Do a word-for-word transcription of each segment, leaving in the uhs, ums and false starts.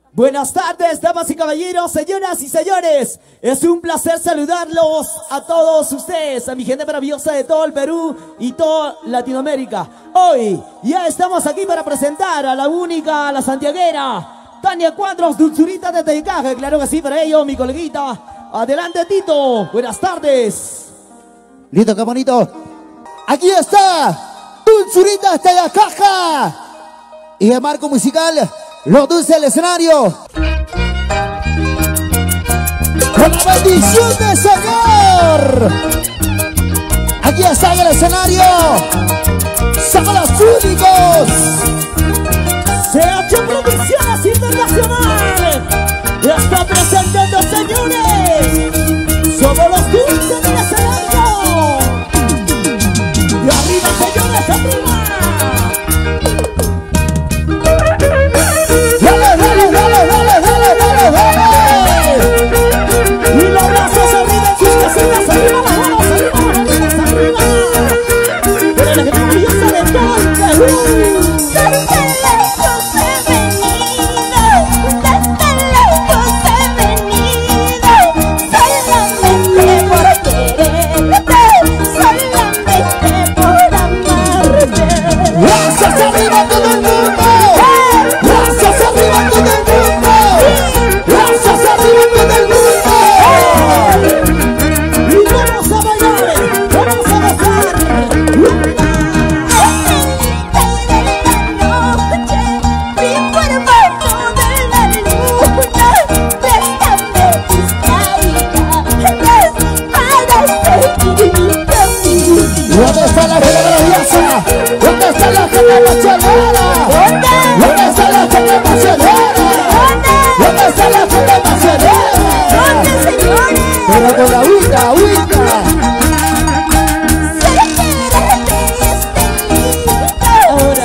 Buenas tardes, damas y caballeros, señoras y señores. Es un placer saludarlos a todos ustedes, a mi gente maravillosa de todo el Perú y toda Latinoamérica. Hoy ya estamos aquí para presentar a la única, a la santiaguera, Tania Cuadros, Dulzurita de Teicaje. Claro que sí, para ello, mi coleguita. Adelante, Tito. Buenas tardes. Listo, qué bonito. Aquí está Dulzurita de Teicaje. Y el marco musical lo dulce el escenario. Con la bendición del Señor. Aquí está en el escenario. Somos los únicos. C H Producciones Internacionales. Ya está presentando, señores. Somos los dulces del escenario. Y arriba, señores, arriba. Y los brazos arriba en sus casitas, arriba, manos, arriba, manos, arriba. Pero la gente maravillosa de todo el Perú. Desde lejos he venido, desde lejos he venido, solamente por quererte, solamente por amarte. ¡Brazos arriba todo el mundo! ¡Brazos arriba todo el mundo! ¡Brazos arriba todo el mundo! Y vamos a bailar, vamos a gozar. ¿Dónde está la gente maravillosa? ¿Dónde está la gente apasionada? ¿Dónde está la gente apasionada? ¿Dónde está la gente apasionada? Pero con la agüita, agüita. Ahora.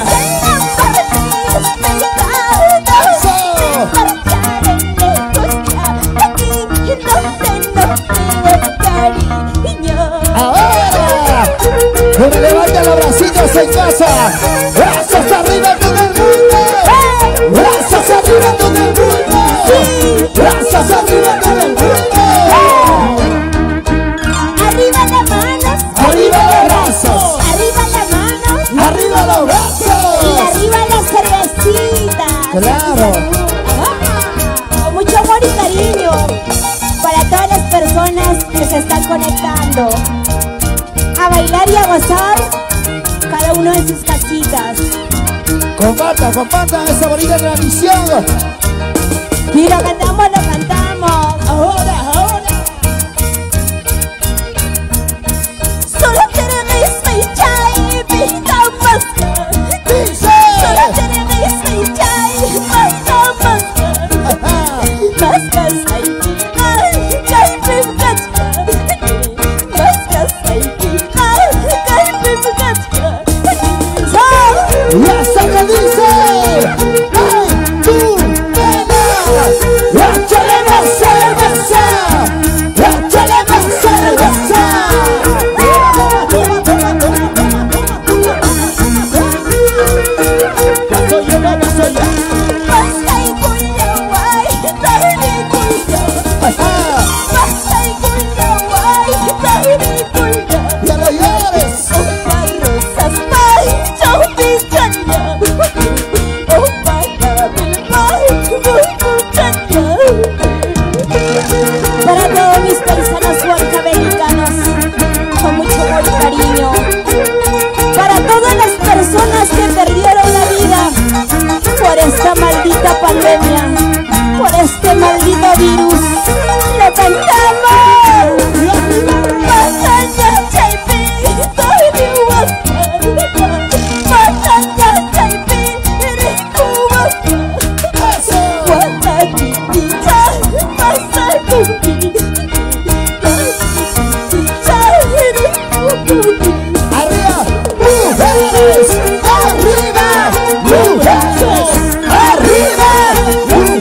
Que me levante los bracitos en casa. Brazos arriba todo el mundo. Brazos arriba todo el mundo. Brazos arriba todo el mundo. Arriba las manos. Arriba los brazos. Arriba las manos. Arriba los Y brazos. arriba las cervecitas. Claro. Ah, mucho amor y cariño para todas las personas que se están conectando a bailar y a gozar, cada uno en sus casitas. Compartan, compartan esa bonita transmisión. Y lo cantamos, lo cantamos. Ahora, ahora. Solo queremos bailar y bailar más. Dice. Solo queremos bailar y bailar más. Más casa y ay, calme muchacha. Más casa y ay, calme muchacha. Y hasta que dice. ¡Ay, tú, nena! ¡Échale más cerveza! ¡Échale más cerveza! Paso yo, no paso yo. Basta y cuya guay, tarde cuya. Ajá. Basta y cuya guay, tarde cuya. ¡Ya no llores! Opa rosas, may, chau pichanya. Opa cabel, may, muy muchacha. Para todos mis paisanos huancabelicanos, con mucho amor y cariño. Para todas las personas que perdieron la vida por esta maldita pandemia, por este maldito virus, lo cantamos. Batalla, chaipi, soy de Huascar. Batalla, chaipi, eres cubana. Guataquitita, pasa contigo. Guataquitita, eres cubana. ¡Arriba! ¡Mujeres! ¡Arriba! ¡Mujeres! ¡Arriba! ¡Mujeres!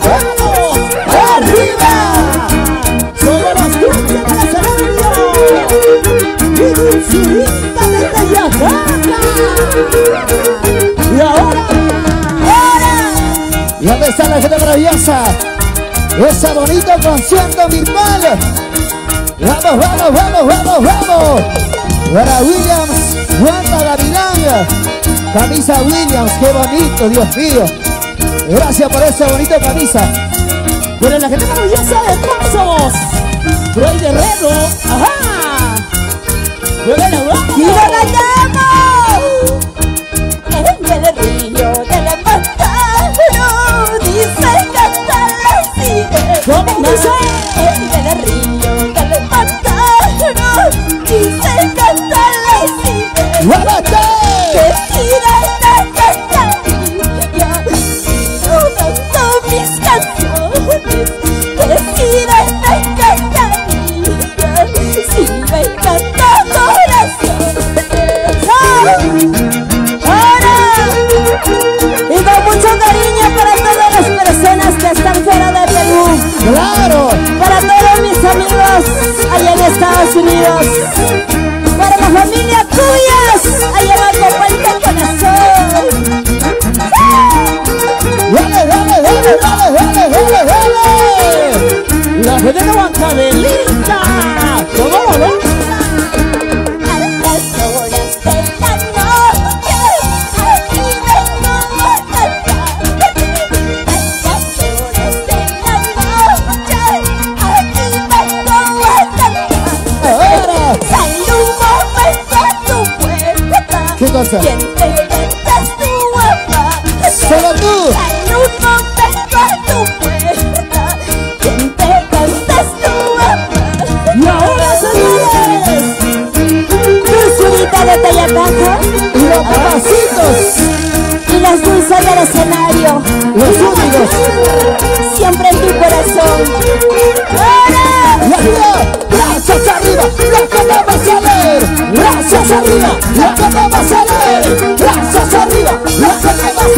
está la gente maravillosa? Esa bonita concierto virtual. Vamos, vamos, vamos, vamos, vamos. Para Williams, Wanda Gavilán. Camisa Williams, qué bonito, Dios mío. Gracias por esa bonita camisa. Pero la gente maravillosa de Pasos. Roy Guerrero. Ajá. ¡Luego lo vamos! ¡Y lo cantamos! En el río de la Pantano dice cantar la sirena. ¿Cómo dice? En el río de la Pantano dice cantar la sirena. ¡Muévete! Vestida en la cantarilla y yo canto mis canciones. Vestida en la cantarilla si me encanta corazón. Ahora y con mucho cariño para todas las personas que están fuera de Perú. ¡Claro! Para todos mis amigos allá en Estados Unidos. Para la familia Cuyas allá en Acapulco, corazón. ¡Dale, dale, dale, dale, dale, dale, dale! La gente de Huancabelita. ¿Cómo lo ves? A las horas de la noche aquí vengo a cantar. A las horas de la noche aquí vengo a cantar. ¡Ahora! Sale un momento a tu puerta. ¿Qué cosa? ¿Quién te canta tu guapa? ¡Solo tú! Sale un momento a tu puerta. ¿Quién te canta tu guapa? Y ahora, señores, Dulzurita de Tayacaja ¡Y los papacitos! y las dulces del escenario. ¡Los únicos! Siempre en tu corazón. ¡Ahora! ¡Y arriba! ¡Brazos arriba! ¡Lo que te va a salir! ¡Brazos arriba! ¡Lo que te va a salir! ¡Brazos arriba! ¡Lo que te va a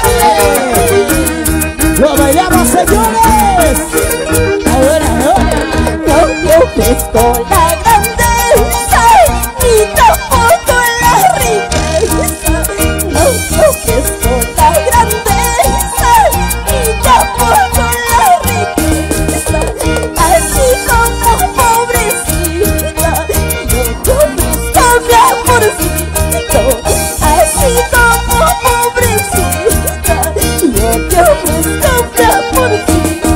salir! lo bailamos, señores. Ahora, ahora. No te ofrezco la grandeza ni tampoco la riqueza. No te ofrezco la grandeza ni tampoco la riqueza. Así como pobrecita, yo te ofrezco mi amorcito. Así como pobrecita, yo te ofrezco mi amorcito.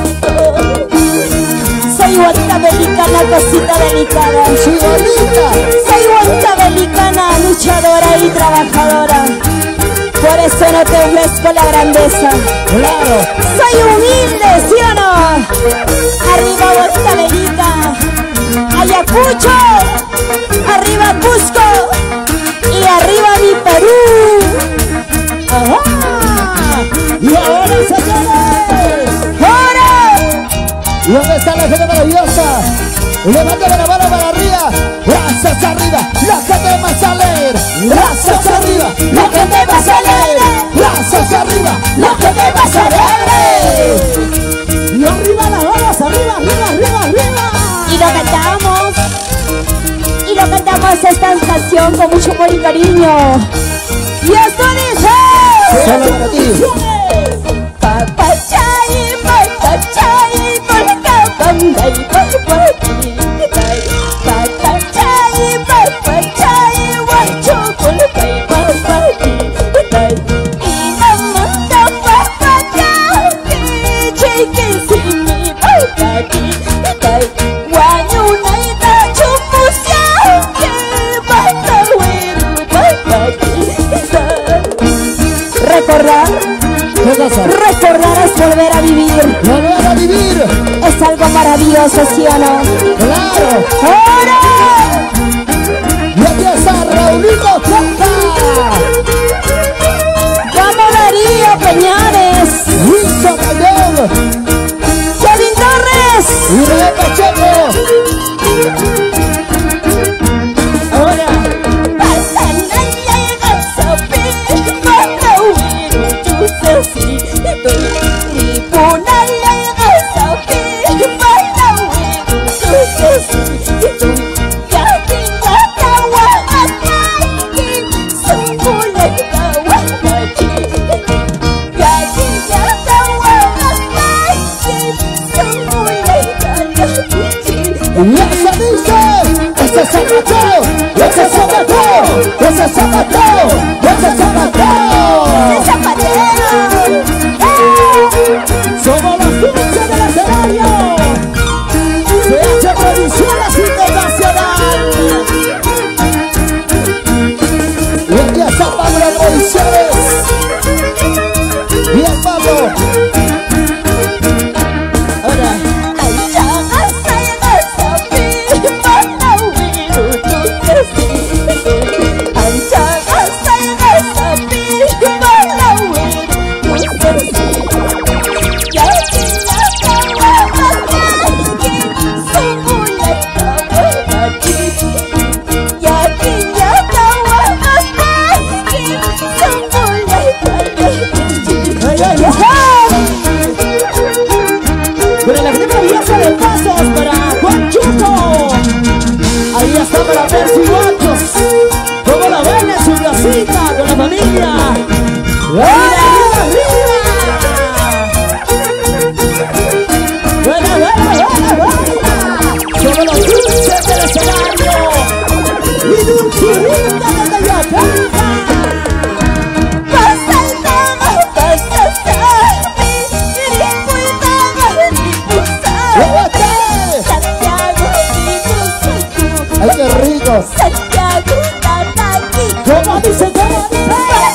Soy huancabelicana, cosita delicada. ¡Sí, bonita! Soy huancabelicana, luchadora y trabajadora. Por eso no te ofrezco la grandeza. ¡Claro! Soy humilde, ¿sí o no? Arriba Huancabelica, Ayacucho, arriba Cusco y arriba mi Perú. Ajá. Y ahora, señores. ¡Ahora! ¿Y dónde está la gente maravillosa? ¡Levanta la mano para arriba! ¡Brazos arriba! ¡La que te va a salir! ¡Brazos arriba! ¡La que te va a salir! ¡Brazos arriba! ¡La que te va a salir! Y arriba las balas, arriba, arriba, arriba, arriba. Y lo cantamos. Y lo cantamos esta canción con mucho amor y cariño. Y esto dice: Solo para ti. Papachay, papachay, papacabambay, papachay. Papachay, papachay, guachocolpay, papachay. Y la manda papachay, chiquisimi, papachay. Guayunaita, chupusiaque, papahuiru, papachay. Recordar, ¿Qué cosa? recordar es volver a vivir. ¡Volver a vivir! Es algo maravilloso, ¿sí o no? ¡Claro! ¡Ahora! ¡Y aquí está Raulito Costa! ¡Vamos, Darío Peñares! ¡Wilson Mayón! ¡Kevin Torres! ¡Y René Pacheco! Ahora. ¡Ese zapateo! ¡Ese zapateo! ¡Ese zapateo! Somos los dulces del escenario. C H Producciones Internacional. Y aquí está Pablo Producciones. Bien, Pablo. Ahora. Pero la gente maravillosa de pasos para Juan Chuco. Ahí está para Percy Guachos. Como la baila en su casita con la familia. ¡Arriba, arriba! ¡Buena, buena, buena, buena! Somos los dulces del escenario. Y dulcurita de Teyoteca. ¡Ay, qué rico! Santiago, Tataki. ¿Cómo dice? ¿Cómo dice?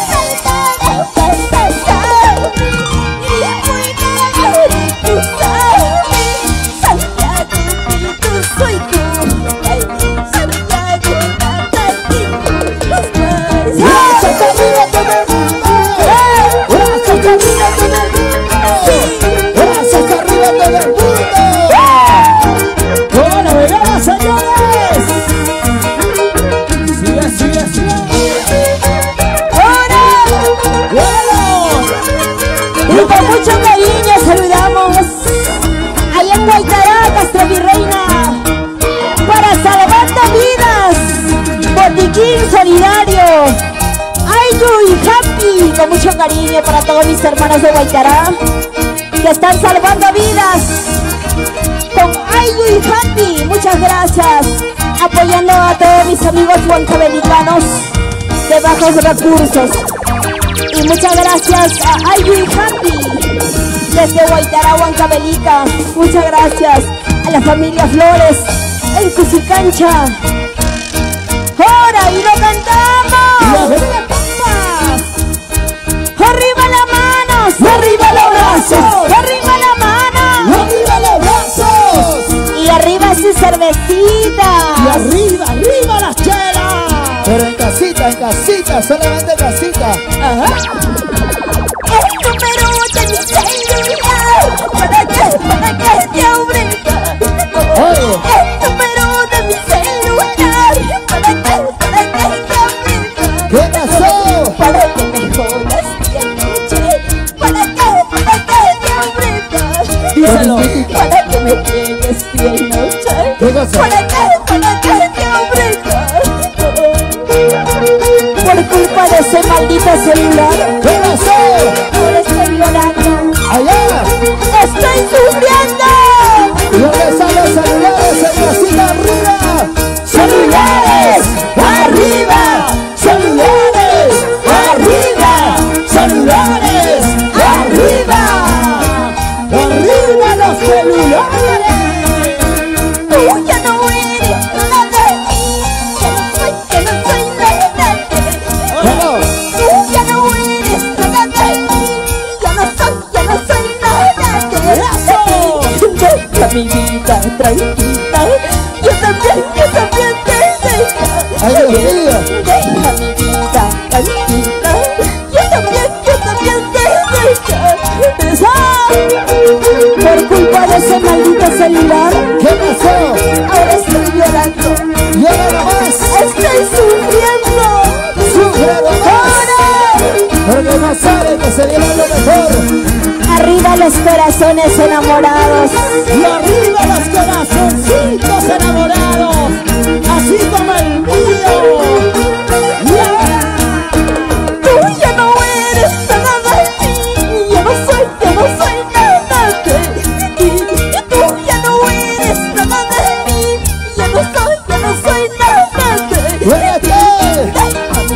Solidario, Ayu y Happy, con mucho cariño para todos mis hermanos de Guaytará que están salvando vidas con Ayu y Happy. Muchas gracias, apoyando a todos mis amigos huancavelicanos de bajos recursos. Y muchas gracias a Ayu y Happy desde Guaytará, Huancavelica. Muchas gracias a la familia Flores en Cusicancha. ¡Ahora! ¡Y lo cantamos! ¡La Pampas! ¡Arriba las manos! ¡Arriba los brazos! ¡Arriba las manos! ¡Arriba los brazos! ¡Y arriba su cervecita! ¡Y arriba, arriba las chelas! Pero en casita, en casita, solamente en casita. Ajá. El número de mi celular, para que, para que te obliga. Oye. El número de mi celular, para que, para que te obliga. ¿Qué pasó? Para que me jodas y anoche, para que, para que te obliga. Díselo. Para que me tienes bien noche. ¿Qué cosa? Para que, para que te obliga. Por culpa de ese maldito celular, ¿Qué pasó? ahora estoy llorando. Allá. ¡Estoy sufriendo! ¿Y dónde están los celulares? En casita arriba. ¡Celulares! ¡Arriba! ¡Celulares! ¡Arriba! ¡Celulares! ¡Arriba! ¡Arriba los celulares! Tú ya no eres nada de mí, que no soy, que no soy nada de ti. ¿Cómo? Tú ya no eres nada de mí, yo no soy, yo no soy nada de ti. Deja mi vida tranquila, yo también, yo también te dejo. ¡Ay, Dios mío! Deja mi vida tranquila, yo también, yo también te dejo. Por culpa de ese maldito celular, ¿Qué pasó? ahora estoy llorando, Y ahora nomás. estoy sufriendo. ¡Sufre nomás! Porque no sabe que se viene lo mejor. Arriba los corazones enamorados. ¡Y arriba los corazoncitos enamorados! ¡Así como el mío! ¡Yeah! Tú ya no eres nada de mí, yo no soy, yo no soy nada de ti. Tú ya no eres nada de mí, yo no soy, yo no soy nada de ti. ¡Muévete! Deja mi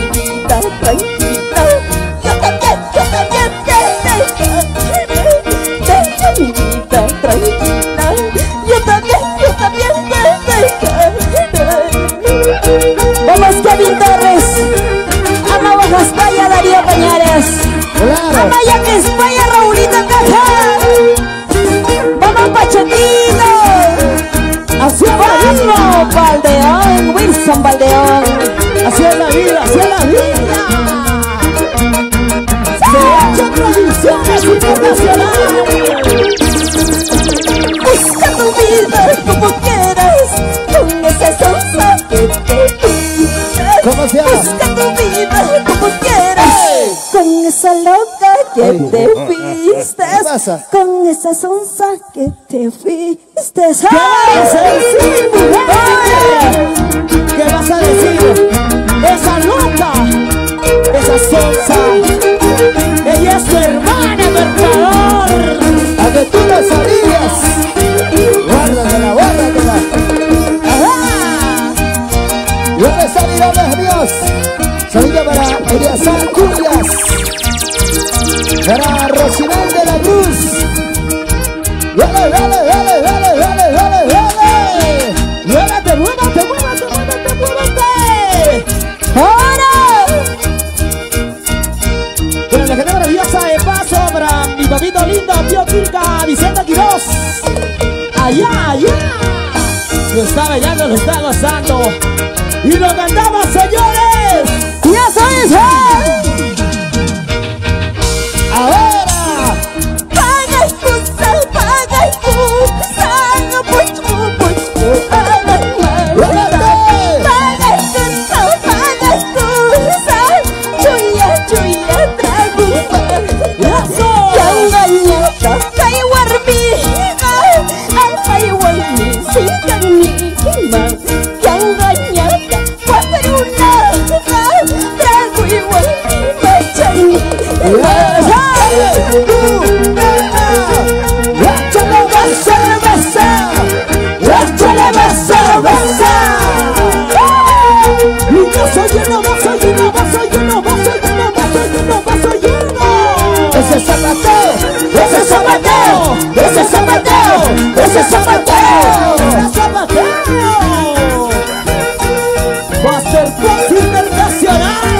tranquila. Yo también, yo también te dejaré. Vamos, Kevin Torres. Ama Baja España, Darío Cañares. Claro. Ama Yaque España, Raulito Caja. Vamos, Pachetito. Hacia la vida. Vamos, Valdeón, Wilson Valdeón. Hacia la vida, hacia la vida. Se ha hecho Producciones Internacionales. Busca tu vida como quieras, con esa salsa que te pidas. ¿Cómo se llama? Busca tu vida como quieras, con esa loca que Ay, te ¿qué vistes, pasa? con esa salsa que te vistes. ¿Qué vas a decir, mujer? ¿Qué vas a decir? Esa loca, esa sonsa, ella es tu hermana, por favor. A que tú lo sabías. Guárdatela, guárdatela. Ajá. ¿Dónde está mi nombre, Dios? Salida para Eliazar Curias. Para Rocinal de la Cruz. Dale, dale, dale, dale, dale, dale, dale. Muévete, muévete, muévete, muévete, muévete. ¡Ahora! Bueno, la gente maravillosa de paso para mi papito lindo, tío Kirka, Vicente Quiroz. Allá, allá. Lo está bailando, lo está gozando. Y lo cantamos, señores. ¡Ya sabes! Ahora. Paga excusa, paga excusa, no puedo, puedo, paga ¡Guárdate! Paga excusa, paga excusa, chuya, chuya, trago ¡Eso! Yangañata, kay warmiga, alpay warmi, sikanima. Yangañata, waparuna, trago y warmi, machani. ¡Échale más cerveza! ¡Échale más cerveza! Y vaso lleno, vaso lleno, vaso lleno, vaso lleno, vaso lleno, vaso lleno. ¡Ese es Zapateo! ¡Ese es Zapateo! ¡Ese es Zapateo! ¡Ese es Zapateo! ¡Es Zapateo! Va a ser Fox Internacional.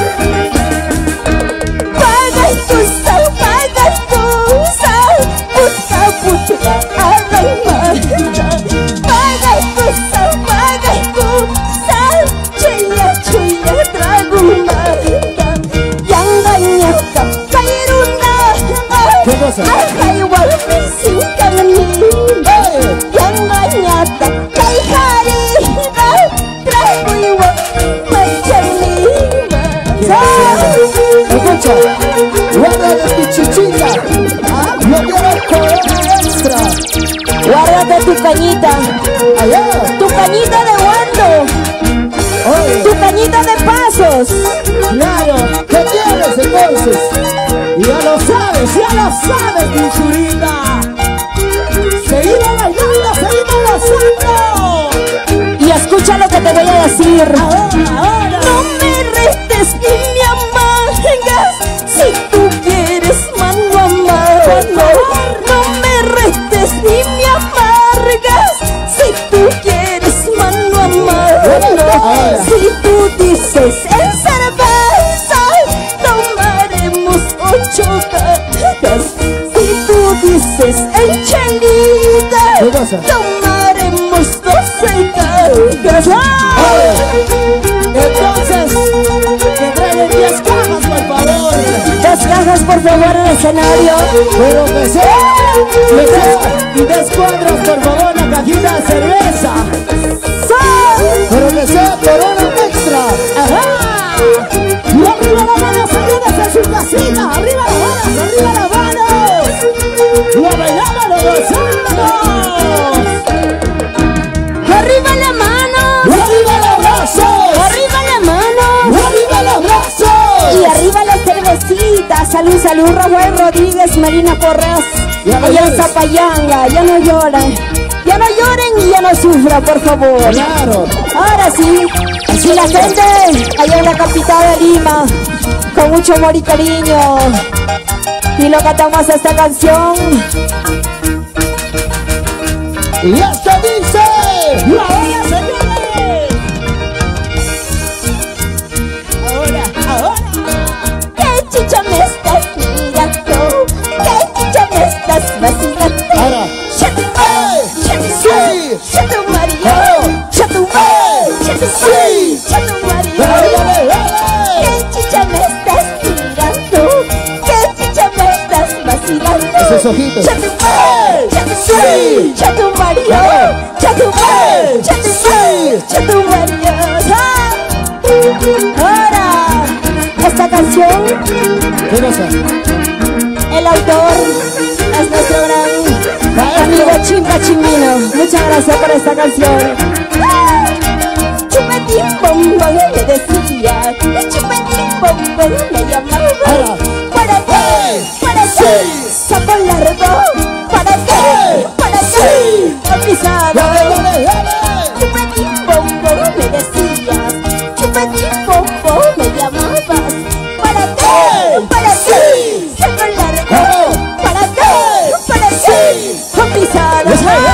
Paga excusa, paga excusa, puta, puta, arraimada. Paga excusa, paga excusa, chuya, chuya, tragumada. Yangañata, kairuna, ¿Qué cosa? ajay, walmi, sinkanima. Yangañata, kaiharina, trago y walmi, machanima. Escucha, guárdate tu chichita. Yo quiero corona extra. Guárdate tu cañita, Allá. tu cañita de guando, Oye, tu cañita de pasos. Claro, ¿qué quieres entonces? ya lo sabes, ya lo sabes, mi churita. Seguimos bailando, seguimos gozando. Y escucha lo que te voy a decir. Ahora, ahora. No me restes ni me amargas, si tú quieres mano a mano. No me restes ni me amargas, si tú quieres mano a mano. Si tú dices en cerveza, tomaremos ocho cajas. Si tú dices en chelita, ¿Qué cosa? tomaremos doce cajas. Entonces, que traigan diez cajas, por favor. Dos cajas, por favor, en el escenario. Pero que sea, que sea, Y diez cuadros, por favor, la cajita de cerveza. pero que sea corona extra. ¡Ajá! Y arriba las manos, señores, en su casita. ¡Arriba las manos, arriba las manos! ¡Lo bailamos, lo gozamos! Arriba la mano, ¡Arriba los brazos! arriba la mano. ¡Arriba los brazos! Y arriba la cervecita. Salud, salud, Rafael Rodríguez, Marina Porras. Ya no Allá en llores. Zapayanga, ya no lloran. Ya no lloren y ya no sufran, por favor. Claro. Ahora sí, y la gente allá en la capital de Lima, con mucho amor y cariño. Y lo cantamos esta canción Y esto dice. Y ahora, señores. Ahora, ahora. ¿Qué chicha me estás mirando? ¿Qué chicha me estás vacilando? Ahora. Chato, chato, Sí. chato Mario, Claro. chato, chato, Sí. chato Mario. Dale, dale, dale. ¿Qué chicha me estás mirando? ¿Qué chicha me estás vacilando? Esos ojitos. Chato, chato, Sí. chato Mario, Claro. chato, chato, Sí. chato Mario. ¡Ah! Ahora, esta canción, ¿Qué cosa? el autor es nuestro gran amigo Chimpa Chimino. Muchas gracias por esta canción. ¡Ah! Chupetín bombón le decía, chupetín bombón le llamaba. Ahora. ¿Para qué? ¿Para qué? Saco largo. ¿Para qué? ¿Para qué? Pisado. Dale, dale, dale. Chupetín bombón me decías, chupetín bombón me llamabas. ¿Para qué? ¿Para qué? Saco largo. ¿Para qué? ¿Para qué? Pisado.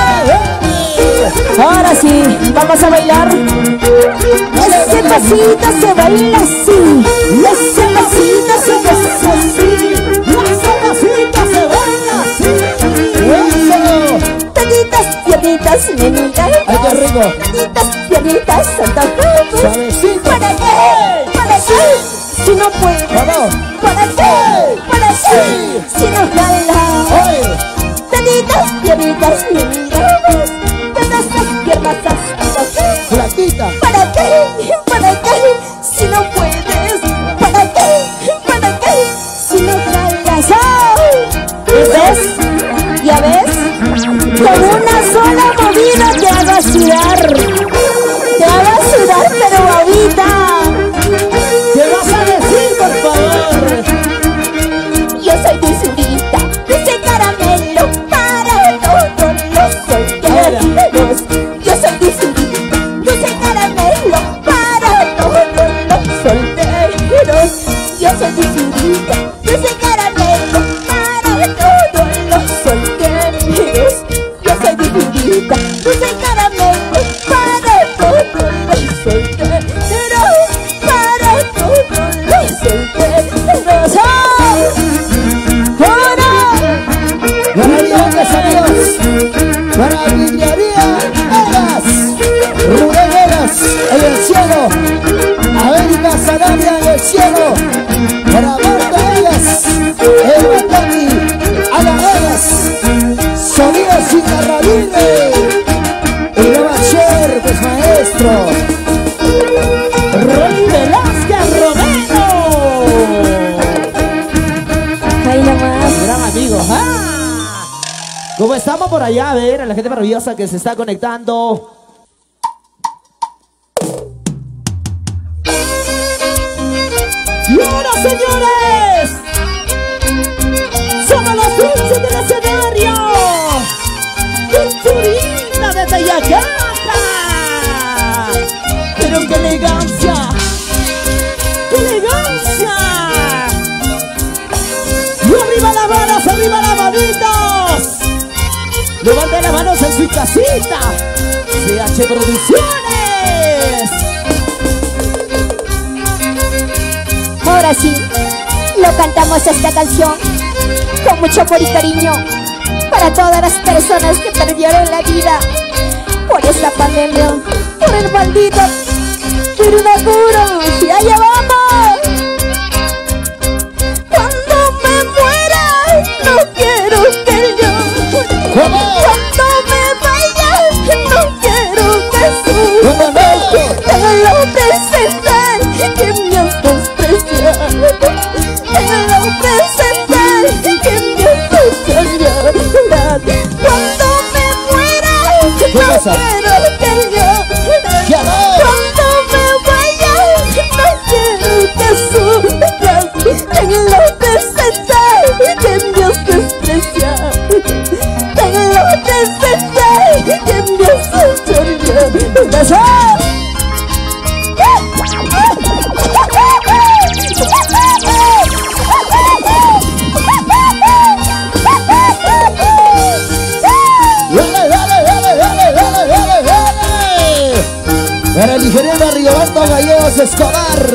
Ahora sí, vamos a bailar. Ese pasito se baila así. Ese pasito se baila así. Ese pasito se baila así. Eso. Taditas, piernitas, menitas. Ay, qué rico. Taditas, piernitas, antojadas. Suavecito. ¿Para qué? ¿Para qué? Si no puedes. Vamos. ¿Para qué? ¿Para qué? Sí. Si no jala. Oye. Taditas, piernitas, menitas. Todas las piernas antojadas. Flaquita. ¿Para qué? ¿Para qué? Si no puedes. ¿Para qué? ¿Para qué? Si no jalas. ¡Ay! ¿Ves? ¿Ya ves? Con una sola movida te haga sudar. Te haga sudar, pero ahorita. ¿Qué vas a decir, por favor? Yo soy dulzurita, dulce caramelo para todos los solteros. Yo soy dulzurita, dulce caramelo para todos los solteros. Yo soy dulzurita, dulce caramelo para todos los solteros. Yo soy dulzurita, dulce caramelo para todos los solteros. Para todos los solteros. ¡Oh! Maravillosos amigos. Para vidriería Eras. Rubén Eras en el cielo. América Sanabria en el cielo. Para Marta Eras. El Bataki. Ana Eras. Sonido Cigarrabine. Y Nueva Cher, pues maestro. Roy Velázquez Romero. Ahí nomás. Gran amigo. ¡Ah! Como estamos por allá, a ver, a la gente maravillosa que se está conectando. Y ahora, señores, somos los dulces del escenario. Dulzurita de Tayacata. Pero qué elegancia. ¡Qué elegancia! Y arriba las manos, arriba las manitos. Levanten las manos en su casita. C H Producciones. Ahora sí, lo cantamos esta canción con mucho amor y cariño para todas las personas que perdieron la vida por esta pandemia, por el maldito coronavirus. Y allá vamos. Cuando me muera, no quiero que yo. ¿Cómo? Cuando me vaya, no quiero que sufras. Tengo presente que me has despreciado. Tengo presente que me has despreciado. Cuando me muera, no pasa? quiero que yo. Ya va. Cuando me vaya, no quiero que sufras. Tengo presente que me has despreciado. Tengo presente que me has despreciado. Dale, dale, dale, Carlos Escobar.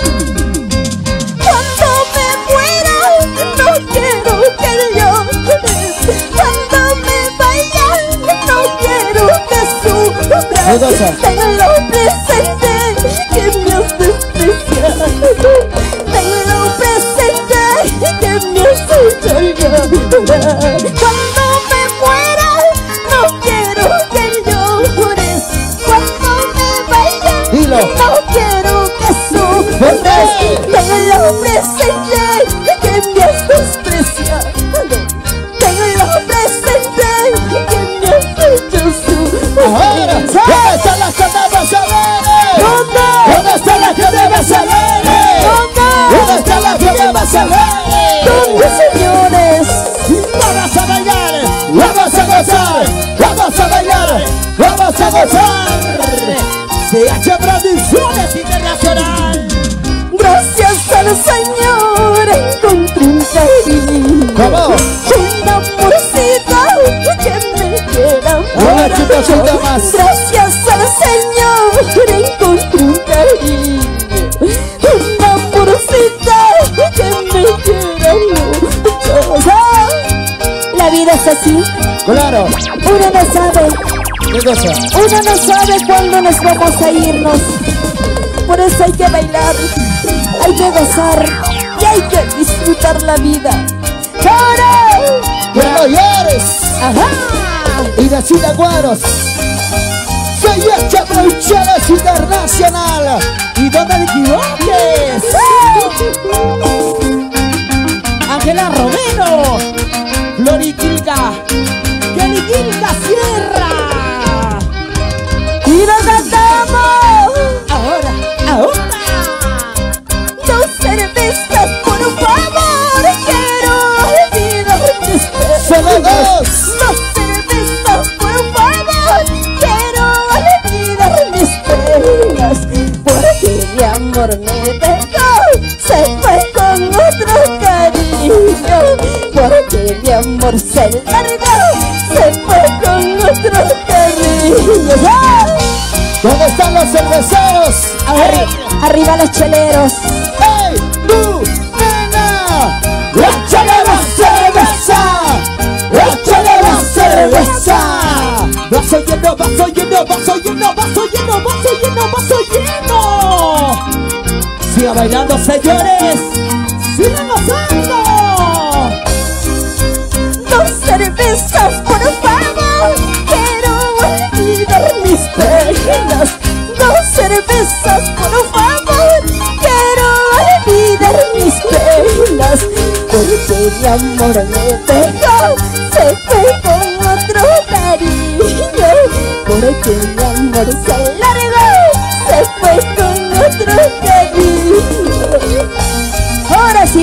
Cuando me muera, no quiero que llores. Cuando me vaya, no quiero que sufras. Tenlo presente que me has despreciado. Tenlo presente que me has hecho llorar. Cuando me muera, no quiero que llores. Cuando me vaya, Dilo. no quiero que sufras. Tenlo presente que me has despreciado. Tenlo presente que me has hecho sufrir. Ahora, ¿dónde están las que me aceleren? ¿Dónde? ¿Dónde están las que me aceleren? ¿Dónde? ¿Dónde están las que me aceleren? ¿Dónde, señores? Vamos a bailar, vamos a gozar, vamos a bailar, vamos a gozar. C H Producciones Internacional. Gracias al Señor encontré un cariño. ¿Cómo? Una amorcita que me quiera Una chupacita más. Gracias al Señor encontré un cariño. Una amorcita que me quiera mucho. La vida es así. Claro. Uno no sabe. ¿Qué cosa? Uno no sabe cuándo nos vamos a irnos. Por eso hay que bailar, hay que gozar y hay que disfrutar la vida. ¡Llora! ¡Que no llores! ¡Ajá! Y de Chita Cuadros. C H Producciones Internacional. Y no te equivoques. Ángela Romero, Floriquilca, Queliquilca Sierra. ¡Y nos cantamos! Ahora, ahora. Dos cervezas, por favor, quiero olvidar mis penas. Solo dos. Dos cervezas, por favor, quiero olvidar mis penas. Porque mi amor me dejó, se fue con otro cariño. Porque mi amor se largó, se fue con otro cariño. ¡Ah! ¿Dónde están los cerveceros? Arri- arriba los cheleros. ¡Ey, tú, nena! ¡Échale más cerveza! ¡Échale más cerveza! Vaso lleno, vaso lleno, vaso lleno, vaso lleno, vaso lleno, vaso lleno. Siga bailando, señores. Sigan gozando. Dos cervezas, por favor, quiero olvidar mis penas. Dos cervezas, por favor, quiero olvidar mis penas. Porque mi amor me dejó, se fue con otro cariño. Porque mi amor se largó, se fue con otro cariño. Ahora sí.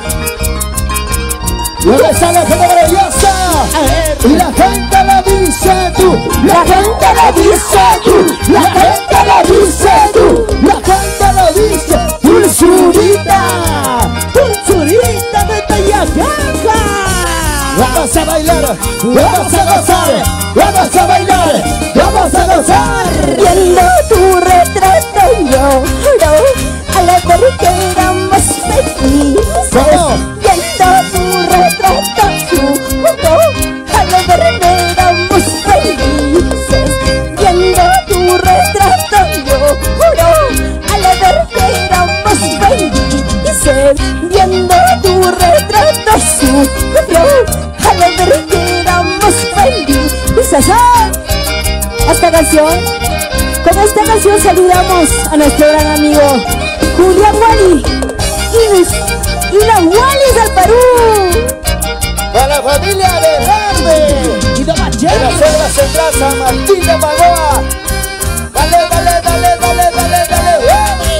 ¿Dónde está la gente maravillosa? Y la gente lo dice tú, la gente lo dice tú, la gente lo dice tú, la gente lo dice. Dulzurita, Dulzurita de Tayacaja. vamos a bailar, vamos a gozar, vamos a bailar, vamos a gozar. Viendo tu retrato lloro al ver que éramos felices. ¿Cómo? Viendo tu retrato lloro al ver que éramos felices. Viendo tu retrato lloro al ver que éramos felices. Viendo tu retrato lloro al ver que éramos felices. ¡Ah! Esta canción, con esta canción saludamos a nuestro gran amigo Julián Wally y, los- y la Wally del Perú. Para la familia de Verde Y de de la Machete. Selva Central San Martín de Magoa. Dale, dale, dale, dale, dale, dale, Verde.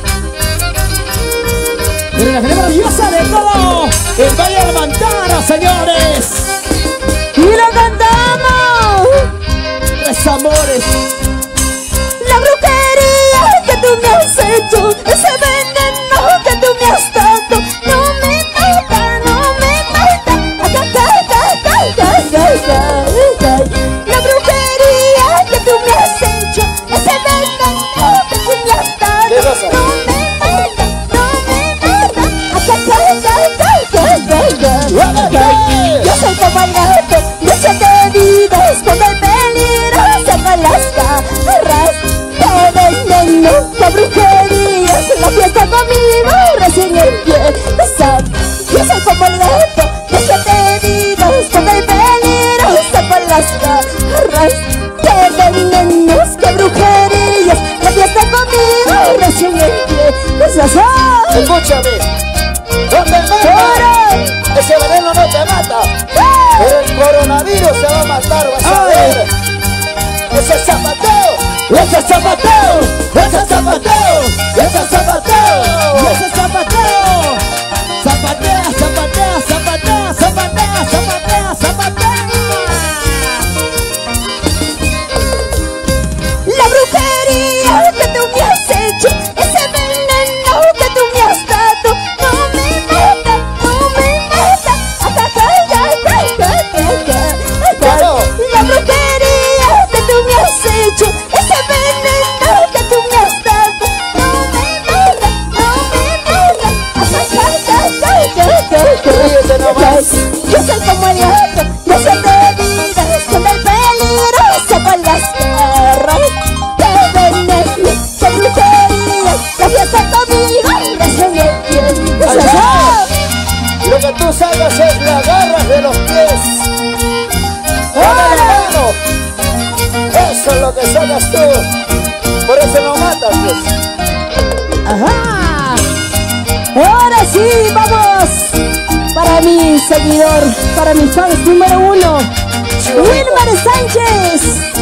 Pero la gente maravillosa de todo el Valle de la Mantara, señores. Y lo cantamos. Tres amores. La brujería que tú me has hecho, ese veneno que tú me has dado, no me mata, no me mata. Ay, ay, ay, ay, ay, ay, ay, ay. La brujería que tú me has hecho, ese veneno que tú me has dado, ¿Qué cosa? garras, qué venenos, qué brujerías. La fiesta conmigo recién empieza. Escúchame, no te mata, ese veneno no te mata, pero el coronavirus se va a matar, vas a ver. Ese es zapateo, ese es zapateo, ese es zapateo, ese es zapateo, ese es zapateo. Zapatea, zapatea, zapatea, zapatea, zapatea, zapatea. La brujería que tú me has hecho, ese veneno que tú me has dado, no me mata, no me mata. La brujería que tú me has hecho, ese veneno que tú me has dado, no me mata, no me mata. ríete nomás. Yo soy como el gato, yo soy de vidas con el peligroso con las garras. ¡Qué veneno, qué brujería! La fiesta conmigo recién empieza. Lo que tú sacas es las garras de los pies. ¡Dame la mano! Eso es lo que sacas tú. Por eso no matas, pues. Ajá. Ahora sí, vamos. Para mi seguidor, para mis fans número uno, Wilmar Sánchez.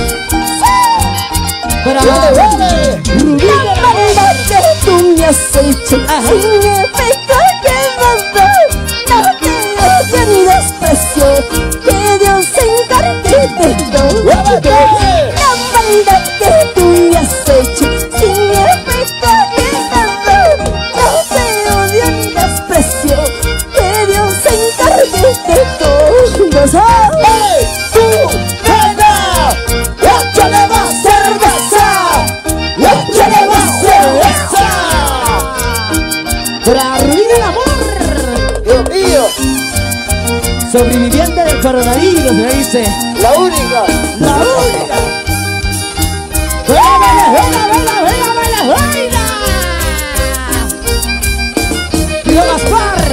Para ¡Dale, dale! La maldad que tú me has hecho, sin efecto que nada, no te odio ni desprecio, que Dios se encargue de todo. ¡Muévete! La maldad que tú me has hecho, sin efecto que nada, no te odio ni desprecio, que Dios se encargue de todo. ¡Hey! ¡Tú! ¡Venga! ¡Échale más cerveza! ¡Échale más cerveza! Para Rubí del Amor, ¡Dios mío! sobreviviente del coronavirus, me dice. ¡La única! La única. ¡Venga, venga, venga, venga, venga, venga, venga! Tío Gaspar.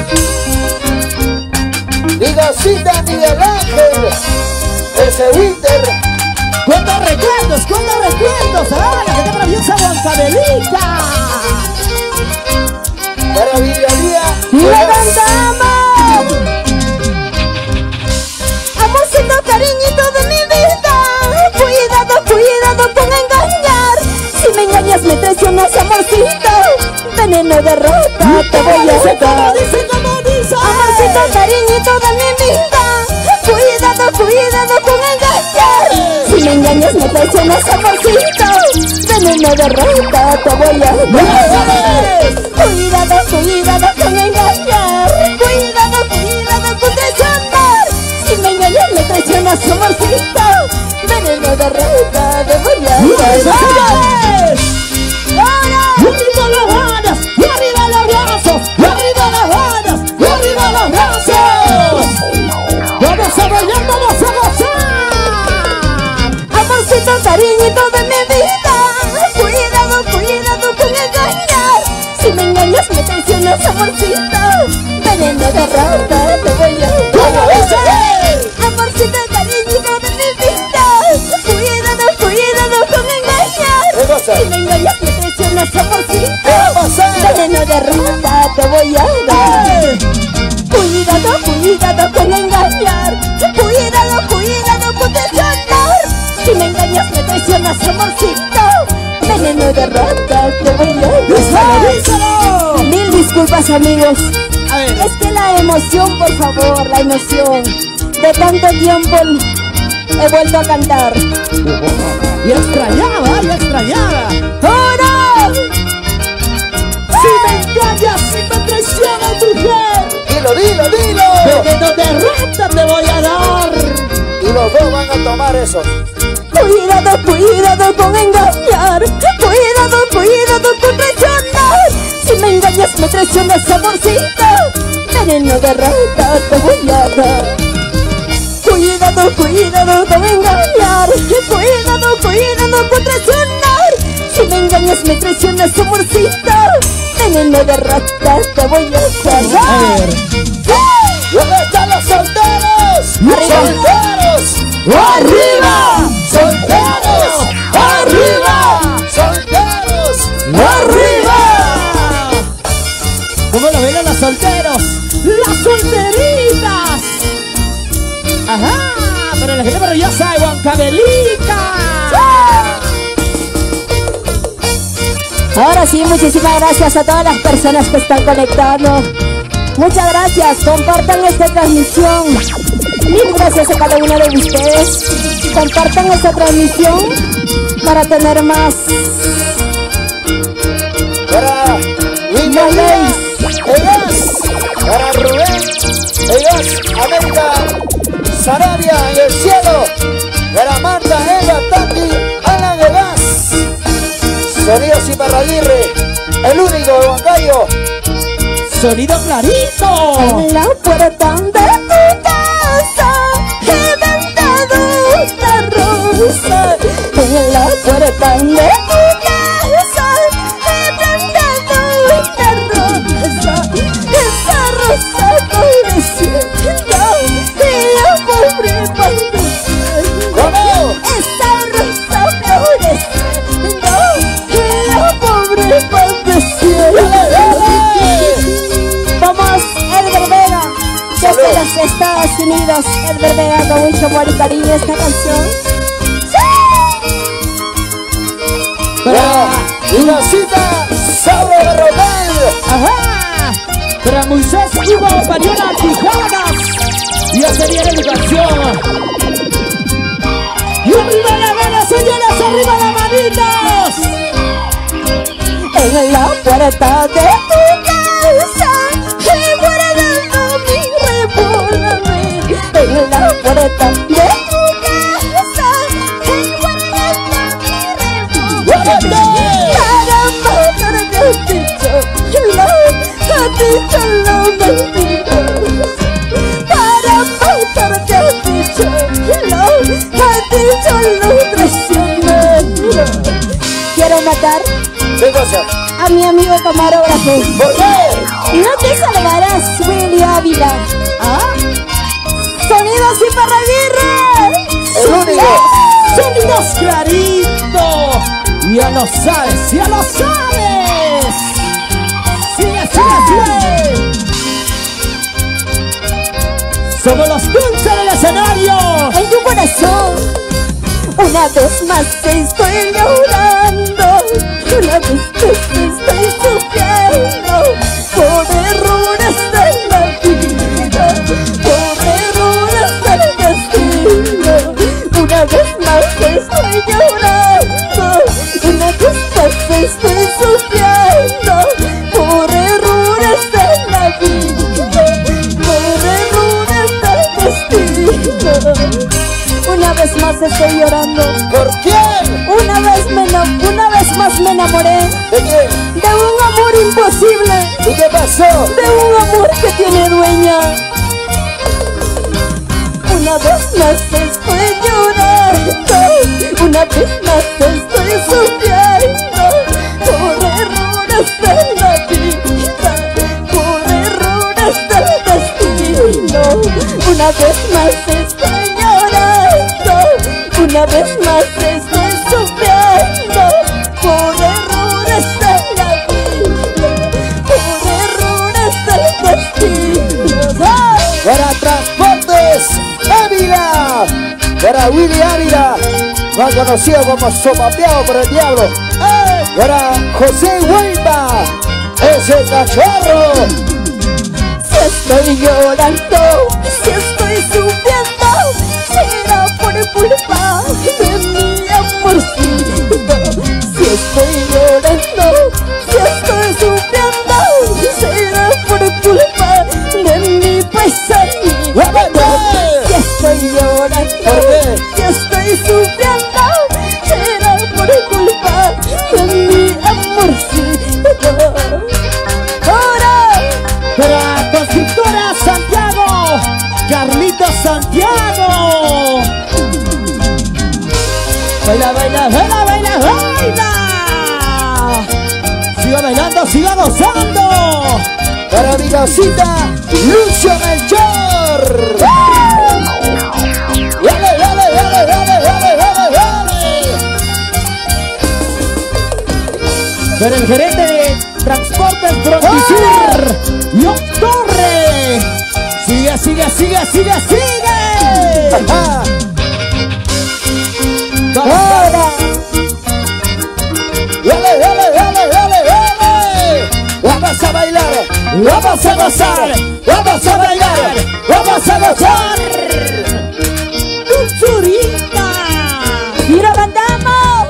¡Digacita Miguel Ángel! ¡Ese Winter! ¿Cuántos recuerdos? ¿Cuántos recuerdos? ¡Ah, la gente maravillosa Huancabelica! ¡Para Villalía! ¡Levantamos! Amorcito, cariñito de mi vida, cuidado, cuidado con engañar. Si me engañas, me traicionas, amorcito, veneno de rata te voy a sacar. Dice, como dice. Amorcito, cariñito de mi vida, cuidado, cuidado con engañar. Si me engañas, me traicionas, amorcito, veneno de rata te voy a sacar. Cuidado, cuidado con engañar, cuidado, cuidado con traicionar. Si me engañas, me traicionas, amorcito, veneno de rata te voy a sacar. ¡Arriba las manos! ¡Arriba los brazos! ¡Arriba las manos! ¡Arriba los brazos! ¡Vamos a bailar, vamos a gozar! Amorcito, cariñito de mi vida, cuidado, cuidado con engañar. Si me engañas, me traicionas, amorcito, veneno de rata te voy a sacar. Amorcito, cariñito de mi vida, cuidado, cuidado con engañar. Si me engañas, me traicionas, amorcito, veneno de rata te voy a dar. Cuidado, cuidado con engañar, cuidado, cuidado con traicionar. Si me engañas, me traicionas, amorcito, veneno de rata te voy a dar. ¡Díselo! Mil disculpas, amigos. A ver. Es que la emoción, por favor, la emoción. De tanto tiempo he vuelto a cantar. Y extrañaba, y extrañaba. ¡Ahora! Si me engañas, si me traicionas, mujer, Dilo, dilo, dilo. veneno de rata te voy a dar. Y los dos van a tomar eso. Cuidado, cuidado con engañar. Cuidado, cuidado con traicionar. Si me engañas, me traicionas, amorcito, veneno de rata te voy a dar. Cuidado, cuidado con engañar. Cuidado, cuidado con traicionar. Si me engañas, me traicionas, amorcito, veneno de rata te voy a A dar. ver. ¿Dónde están los solteros? Arriba. ¡Solteros! ¡Arriba! Cabelica. Ahora sí, muchísimas gracias a todas las personas que están conectando. Muchas gracias, compartan esta transmisión. Mil gracias a cada uno de ustedes. Compartan esta transmisión para tener más. Para William, ellos, para Rubén, ellos, América, Sarabia en el cielo, para Marta, Eva, Tati, Alan Egas, Sonidos Iparraguirre, el único de Huancayo. Sonido clarito. En la puerta de tu casa he plantado una rosa. En la puerta de tu casa he plantado una rosa. Esa rosa floreciendo y la pobre padeciendo. Esa rosa floreciendo y la pobre padeciendo. Vamos, Edgar Vega, desde los Estados Unidos. Edgar Vega con mucho amor y cariño esta canción. Para Inocita, Saulo de Román. Ajá. Para Moisés Hugo Pariola Tijadas. Y ese viene mi canción. Y arriba la mano, señoras, arriba las manitas. En la puerta de tu casa he guardado mi revólver. En la puerta de tu casa he guardado mi revólver. Para matarte a ti solo, a ti solo mentiroso. Para matarte a ti solo, a ti solo traicionero. Quiero matar ¿Qué cosa? a mi amigo camarógrafo. ¿Por qué? No te salvarás, Willy Ávila. ¿Ah? Sonidos Iparraguirre. El único. Sonidos clarito. Ya lo sabes, ya lo sabes. Sigue, sigue, sigue. Somos los dulces del escenario. En tu corazón una vez más estoy llorando. Una vez más estoy sufriendo por errores de la vida, por errores del destino. Una vez más estoy llorando. Una vez más estoy sufriendo por errores de la vida, por errores del destino. Una vez más estoy llorando. ¿Por quién? Una vez, me enam- una vez más me enamoré ¿De quién? de un amor imposible, ¿Y qué pasó? de un amor que tiene dueña. Una vez más estoy llorando. Una vez más estoy sufriendo por errores de la vida, por errores del destino. Una vez más estoy llorando. Una vez más estoy sufriendo por errores de la vida, por errores del destino. ¡Ay! Para Transportes Ávila, para Willy Ávila, más conocido como Sopapeado por el Diablo. Para José Huelva, ese cachorro. Si estoy llorando, si estoy sufriendo, será por culpa de mi amorcito. Si estoy llorando, si estoy sufriendo, será por culpa de mi paisanito. Si estoy llorando, ¿Por qué? si estoy sufriendo, será por culpa de mi amorcito. Ahora. Para Constructora Santiago, Carlitos Santiago. Baila, baila, baila, baila, baila. Siga bailando, siga gozando. Para mi casita, Lucio Melchor. Dale, dale, dale, dale, dale, dale, dale. Para el gerente de Transportes Frontisur, Yo Torre. Sigue, sigue, sigue, sigue, sigue. Ajá. Ahora. Dale, dale, dale, dale, dale. Vamos a bailar, vamos a gozar, vamos a bailar, vamos a gozar. Dulzurita. Mira, mandamos.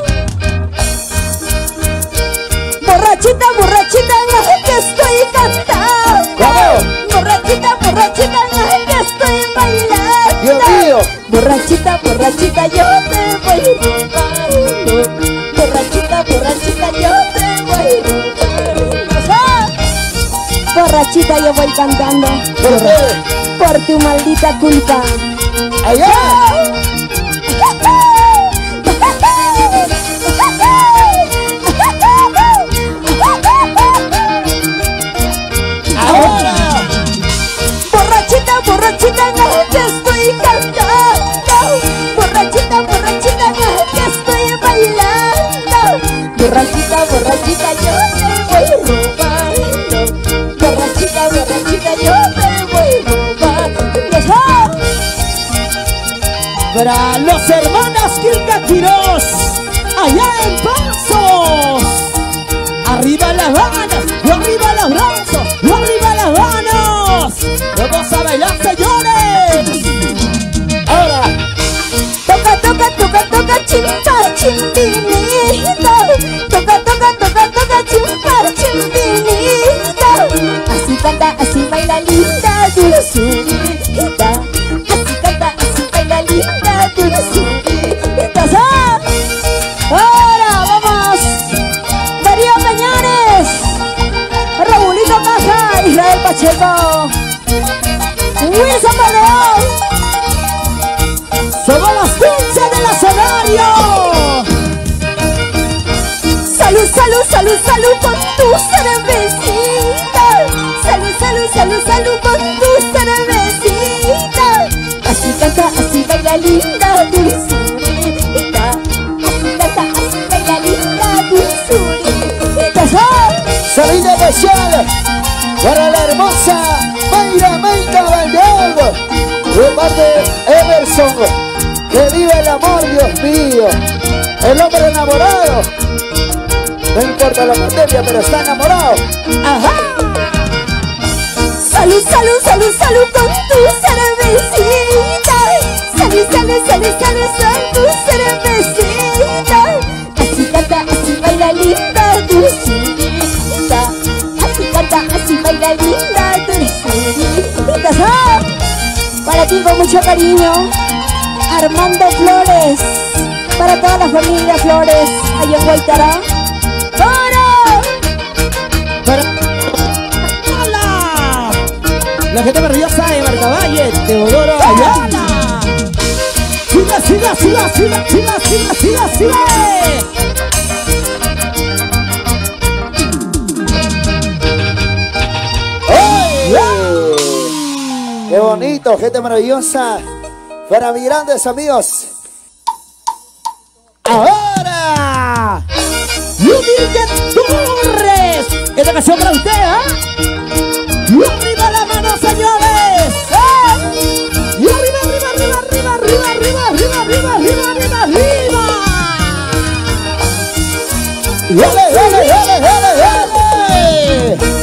Borrachita, borrachita, no que estoy cantando. ¿Cómo? Borrachita, borrachita, no que estoy bailando. Dios mío. Borrachita, borrachita, yo te voy robando. Borrachita, borrachita, yo te voy robando. Borrachita, yo voy cantando. ¿Por qué? Por tu maldita culpa. Allá. Ahora. Borrachita, borrachita, no te estoy cantando. Borrachita, borrachita, no te estoy bailando. Borrachita, borrachita, yo te voy robando. Borrachita, borrachita, yo te voy robando. Para los hermanos Quilca Quirós, allá en Pasos. Arriba las manos, y arriba los brazos, y arriba las manos. Vamos a bailar, señores. Ahora. Toca, toca, toca, toca, chimpa, chimpinito. Toca, toca, toca, toca, chimpa, chimpinito. Así canta, así baila linda, dulzurita. Así canta, así baila linda, dulzurita. ¡Ah! Ahora vamos. Darío Peñares, Raulito Caja, Israel Pacheco, Wilson Baleón. Somos los dulces del escenario. Salud, salud, salud, salud con tu cervecita. Salud, salud, salud, salud con tu cervecita. Así canta, así baila linda, dulzurita. Así canta, así baila linda, dulzurita. Saludo especial para la hermosa Mayra Meita Valdealba, de parte de Emerson, que vive el amor, Dios mío, el hombre enamorado. No importa la materia, pero está enamorado. Ajá. Salud, salud, salud, salud con tu cervecita. Salud, salud, salud, salud, salud, tu cervecita. Así canta, así baila linda, dulzurita. Así canta, así baila linda, dulzurita. ¡Ah! Para ti con mucho cariño, Armando Flores. Para toda la familia Flores, allá en Guaytará. ¡Para! Para ¡Hola! La gente maravillosa de Marcavalle, Teodoro Ayala. Siga, siga, siga, siga, siga, siga, siga, siga. ¡Hey! ¡Qué bonito, gente maravillosa! Para mis grandes amigos. Ahora, Yudilke Torres. Esta canción para usted, ¿ah? ¿eh? Y arriba la mano, señores. ¡Eh! Y arriba, arriba, arriba, arriba, arriba, arriba, arriba, arriba, arriba, arriba, arriba. ¡Dale, dale, dale, dale, dale!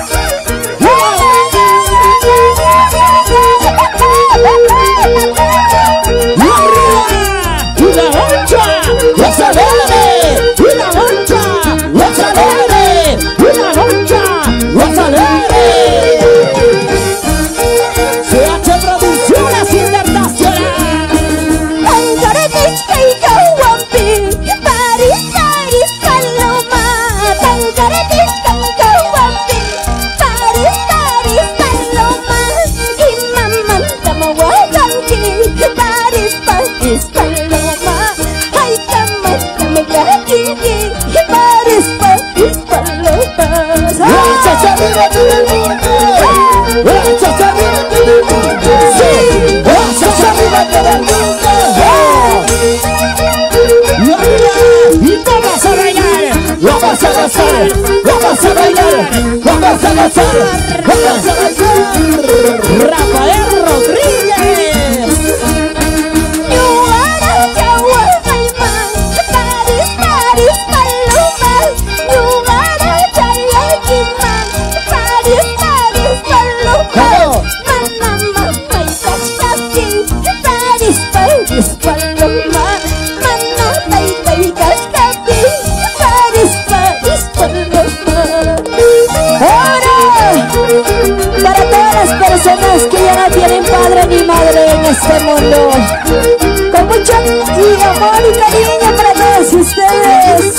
¡Los alegres! ¡Una mancha! ¡Los alegres! ¡Una mancha! ¡Los alegres! C H Producciones Internacional. Y vamos a bailar, vamos a gozar, vamos a bailar, vamos a gozar, vamos a bailar. Rafael Rodríguez. You are a amor y cariño para todos ustedes.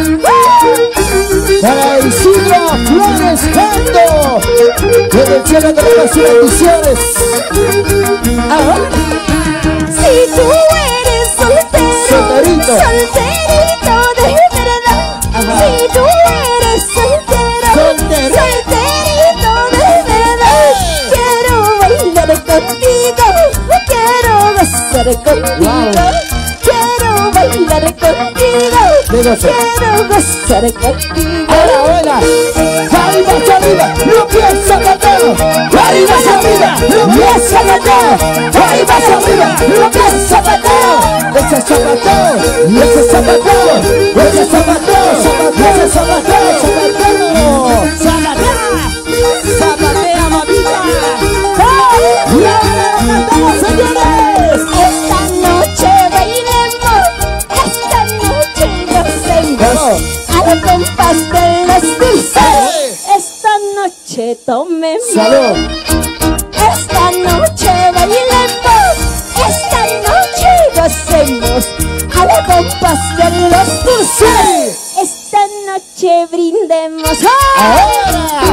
Para Isidro Flores Canto, desde el cielo tenemos sus bendiciones. Ahora, Si tú eres soltero, Solterito. solterito de verdad. Ajá. Si tú eres soltero, Soltero. solterito de verdad. Quiero bailar contigo, quiero gozar contigo. Wow. Quiero bailar contigo, De gozar. quiero gozar contigo. ahora, ahora. Arriba, hacia arriba, los pies zapateo. Arriba, hacia arriba, los pies zapateo. Arriba, hacia arriba, los pies zapateo. Ese zapateo, ese zapateo, ese zapateo, zapateo, ese zapateo, zapateo. ¡Zapatea! ¡Zapatea, mamita! ¡Oh! ¡Y ahora cantamos, señores! Esta noche bailemos, esta noche gocemos, al compás de los dulces. Esta noche tomemos, Salud. esta noche bailemos, esta noche gocemos, al compás de los dulces. Esta noche brindemos. ¡Ah!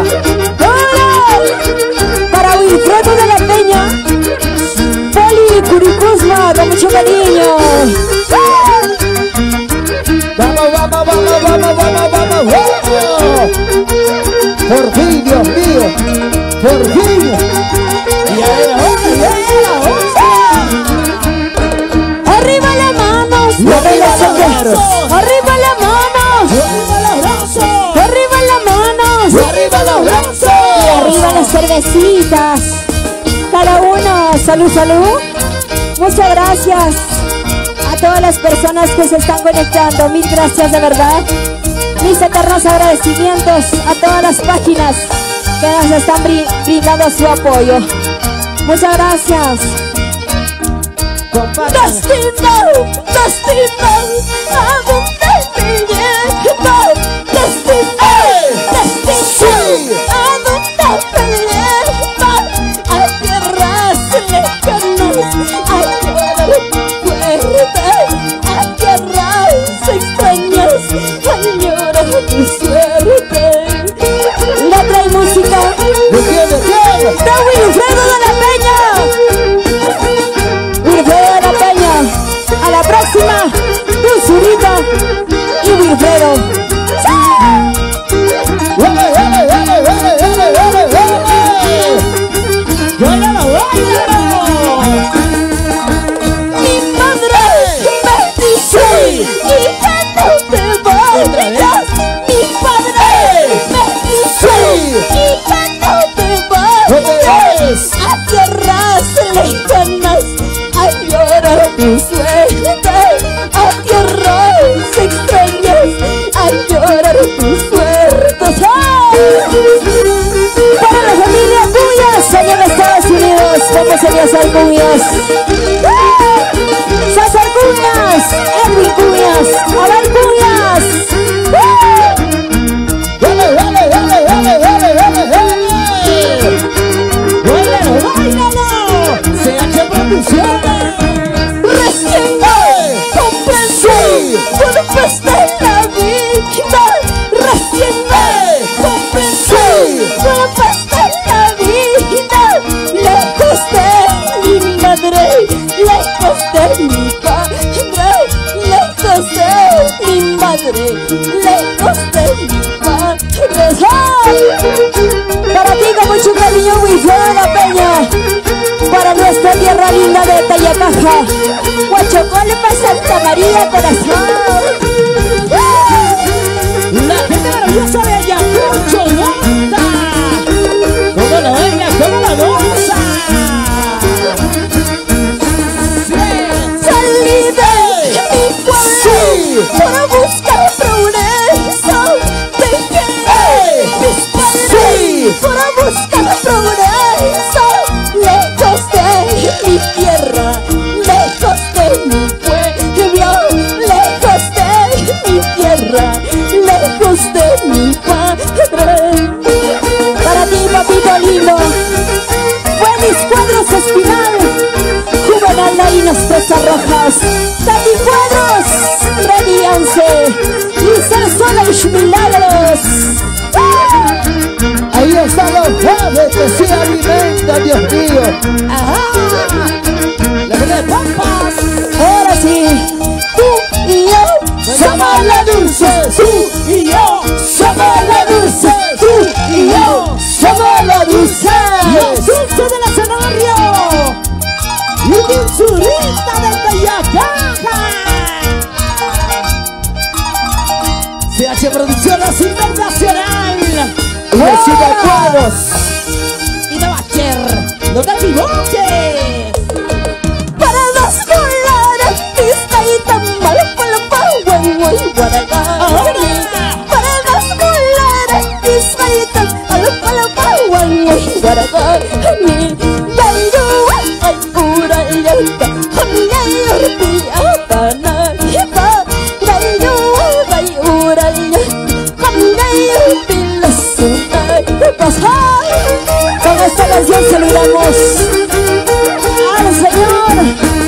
¡Ahora! Para Wilfredo de la Peña, Poli Curicusma, con mucho cariño. Vamos, vamos, vamos, vamos, vamos, vamos, vamos. Por fin, Dios mío, por fin. ¡Y ahora, ahora, ahora! Arriba las manos, Arriba las manos. arriba las manos, ¡Arriba los brazos! arriba las manos, Y arriba los y brazos. arriba las cervecitas. Cada uno, salud, salud. Muchas gracias a todas las personas que se están conectando. Mil gracias de verdad. Mis eternos agradecimientos a todas las páginas que nos están brin- brindando su apoyo. Muchas gracias. Compartan. Destino, destino, ¿a dónde me lleva? Destino, destino, ¿a dónde me lleva? A tierras lejanas, a llorar fuerte, a tierras extrañas, a llorar tu suerte. Letra y música ¿De quién, de quién? de Wilfredo de la Peña. Wilfredo de la Peña, a la próxima, Dulzurita y Wilfredo. ¡Dale, dale, dale, dale, dale, dale, dale! ¡Báilalo, báilalo! Mi madre me dice, hija, no te vayas. Mi padre me dice, hija, no te ¿Dónde vayas. es? A tierras lejanas, a llorar tu suerte, a tierras extrañas, a llorar tu suerte. Para la familia Cuyas, allá en Estados Unidos, vamos a César Cuyas. César Cuyas, Edwin Cuyas, Abel Cuyas. ¡Dale, dale, dale, dale, dale, dale, dale! ¡Báilalo, báilalo! ¡C H Producciones! Recién comprendí golpes de la vida. Recién comprendí golpes de la vida. Lejos de mi madre, lejos de mi padre, lejos de mi madre, lejos de mi padre. ¡Ay! Para ti con mucho cariño, Wilfredo de la Peña. Para nuestra tierra linda de Tayacaja, Huachocole para Santa María, corazón. ¡La gente maravillosa de Ayacucho, Monta! ¡Cómo lo baila, cómo lo goza! ¡Sí! Salí de mi pueblo para buscar progreso. Dejé mis padres para buscar progreso. Lejos de mi tierra, lejos de mi pueblo, lejos de mi tierra, lejos de mi padre. Para ti, papito lindo, fue mis cuadros espinal, Juvenal Narinas Tresas Rojas, Tati Cuadros. Bush Milagros. Ahí están los jueves que se alimentan, Dios mío. Ajá. La gente de Pampas. Ahora sí, tú y yo Somos la dulce, Tú y yo. somos la dulce, Tú y yo. somos la dulce. Los dulces del escenario. Y Pinzurita de Tayacaja. C H Producciones Internacional. Y recibe cuadros. Y de Bacher. No te equivoques. para los colores, pista y tambor, para los guay, guay, guaragá. Para los colores, pista y tambor, para los guay, guay, guaragá. Ni dayo, ay, ura, yata, hamya, yurpi, apana, hipa. Dayo, ay, ura, yata, hamya, yurpi, la suna, hipa. Con esta canción saludamos al Señor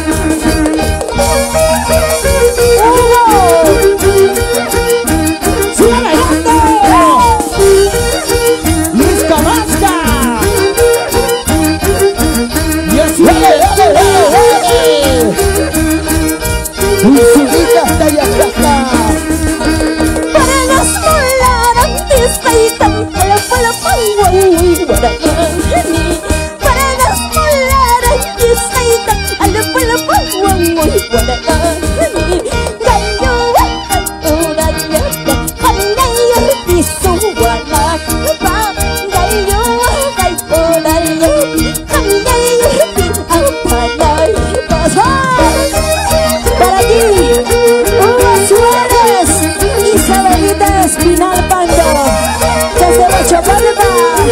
Hugo. ¡Sigue bailando! Luis Camasca. Y así Dulcurita hasta allá atrás. Para los molarantes y tampoco para los guay, guaragani. Para los molarantes y tampoco para los guay, guaragani. Dayo, ura, yata, hamya, yurpi, suwana, hipa. Dayo, ay, ura, yata, hamya, yurpi, apana, hipa. Para ti, Hugo Suárez, Isabelita Espinal Pando, desde Huachapalpa.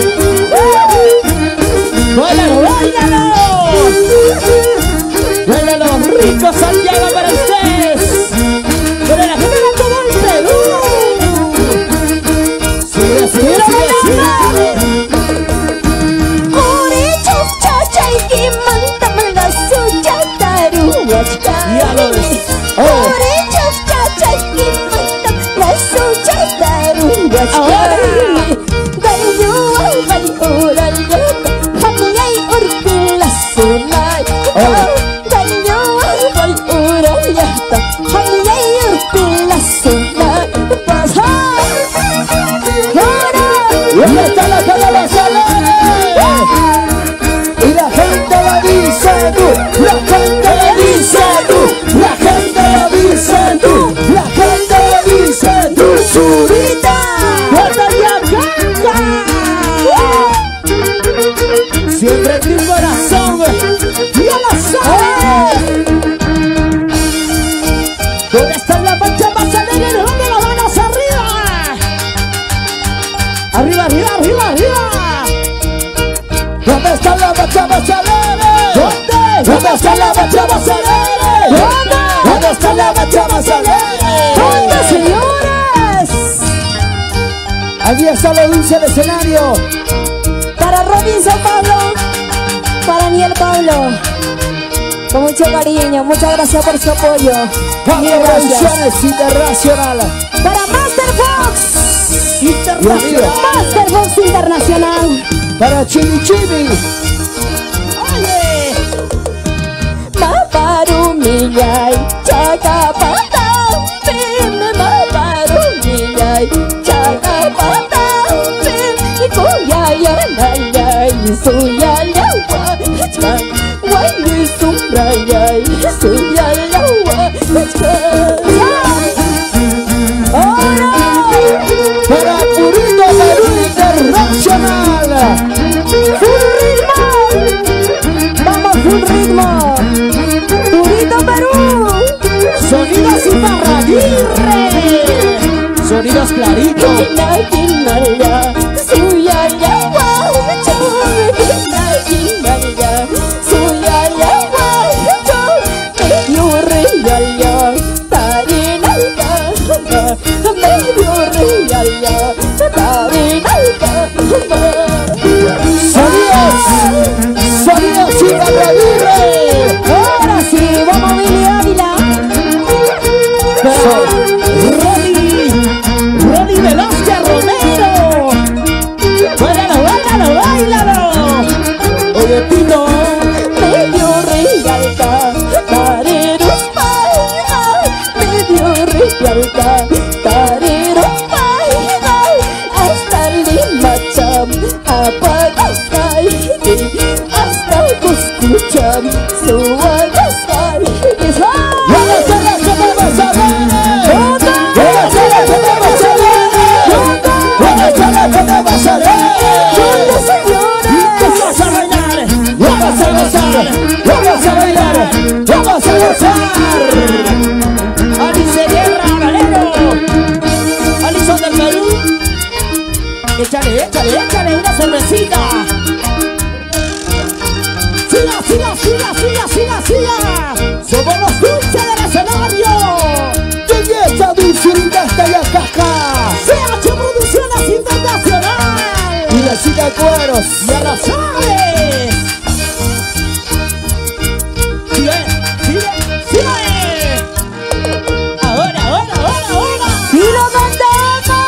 ¡Báilalo, báilalo! ¡Báilalo, rico Santiago para ustedes! ¡Para la gente de todo el Perú! ¡Sigue, sigue, sigue, sigue! Uricho, chacha y kimanta, la suya, taru, Ya lo ves. Uricho, chacha y kimanta, la suya, taru, Ahora. Dayo, ay, ura, yata, hamya, yurpi, la suna, dayo, ay, ura, yata, hamya, yurpi, la suna, ¿Y dónde está la calabaza alegre? Y la gente la dice tú, la gente la dice tú, la gente la dice tú, la gente la dice tú, Zurita. Siempre en mi corazón, ya lo sabes. ¿Dónde está la pancha más alegre? ¿Dónde las manos arriba? Arriba, arriba, arriba, arriba. ¿Dónde está la bacha más alegre? ¿Dónde? ¿Dónde está la bacha más alegre? ¿Dónde? ¿Dónde está la bacha más alegre? ¿Dónde, señores? Aquí está lo dulce del escenario. Para Robinson Pablo, para Daniel Pablo, con mucho cariño, muchas gracias por su apoyo. Mil gracias. Producciones Internacional. Para Master Fox, Internacional. Master Fox Internacional. Para Chimi Chimi. Oye, Maparu Millay, Chacapata, Pime Maparu Millay, Chacapata, Pime Kuyaya Nayay, Suyaya Wachan, Wayu Sumrayay, Suyaya Wachan. Para Purito Perú Internacional. ¡Full ritmo! ¡Vamos, full ritmo! ¡Purito Perú! sonidos y Parraguirre. Sonidos claritos. Kinaya, Suyaya, Wachon, Kinaya, Suyaya, Wachon, medio real, Tarinalka, medio real, Tarinalka. Sonidos, sonidos y Parraguirre. Ahora sí, vamos Billy Ávila. Ronnie, Ronnie despierta. Tariro baila hasta Limacham, apagasay hasta Cuscucham, suagasay. ¿Dónde está la gente Basadere? ¿Dónde está la gente Basadere? ¿Dónde está la gente Basadere? ¿Dónde, señores? Vamos a bailar, vamos a gozar, vamos a bailar, vamos a gozar. Alice Guerra, Valero. Alison del Perú. Échale, échale, échale una cervecita. Siga, siga, siga, siga, siga, siga. Somos los dulces del escenario. Belleza, dulzurita, hasta la caja. C H Producciones Internacional. Y la chica cueros. Ya lo sabes. Sigue, sigue, sigue. Ahora, ahora, ahora, ahora. ¡Y lo mandamos!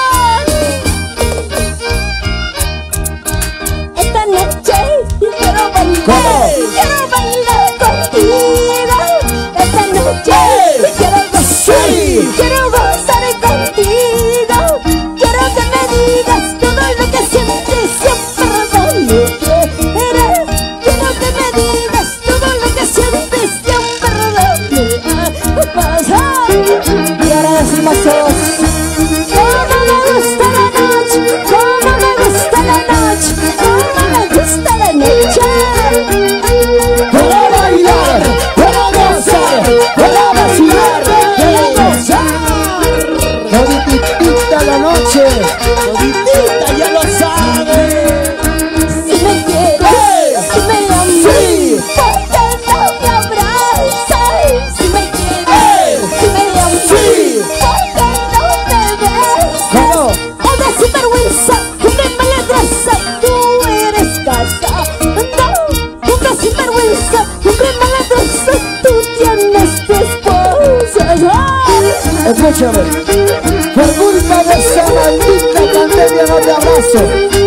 Esta noche quiero bailar, quiero bailar contigo. Esta noche quiero gozar, quiero gozar contigo. Quiero que me digas todo lo que sientes, siempre lo quieres. Quiero que me digas todo lo que sientes, siempre lo pasa. Y ahora decimos todos: cómo me gusta la noche, cómo me gusta la noche, cómo me gusta la noche. Para bailar, para gozar, para vacilar, para gozar. Toditita la noche. Toditita ya lo sabes. Si me quieres, si me amas, Sí. ¿por qué no me abrazas? Si me quieres, si me amas, Sí. ¿por qué no me besas? ¿Cómo? Una sinvergüenza, una maladrosa, tú eres casa. No, una sinvergüenza, una maladrosa, tú tienes tu esposa. Escúchame, por culpa de esa maldita pandemia no te abrazo.